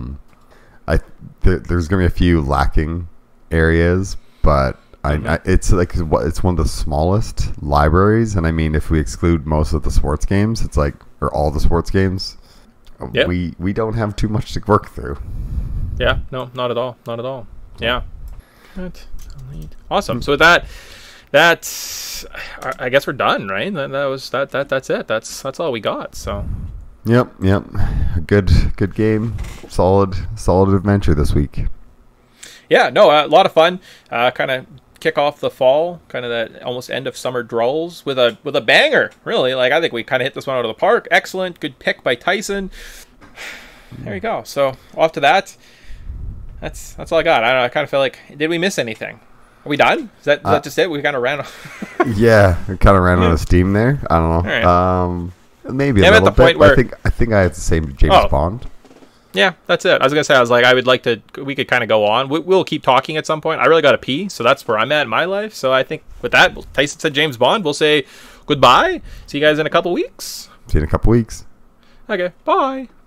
There's going to be a few lacking areas, but it's one of the smallest libraries. And I mean, if we exclude most of the sports games, it's like, or all the sports games, we don't have too much to work through. Yeah, no, not at all. Yeah. Awesome. So with that's I guess we're done, right? That's it. That's all we got. So. Yep. Good game. Solid adventure this week. Yeah, no, a lot of fun. Kind of kick off the fall, kind of that almost end of summer drolls with a banger. Really, like I think we kind of hit this one out of the park. Excellent, good pick by Tyson. There you go. So off to that. That's all I got. I don't know. I kind of feel like, did we miss anything? Are we done? Is that just it? We kind of ran. Yeah, we kind of ran out of steam there. I don't know. Right. Maybe a little bit. Where I think I had the same James Bond. Yeah, that's it. I was gonna say, I would like to. We could kind of go on. We'll keep talking at some point. I really got to pee, so that's where I'm at in my life. So I think with that, Tyson said James Bond. We'll say goodbye. See you guys in a couple weeks. See you in a couple weeks. Okay. Bye.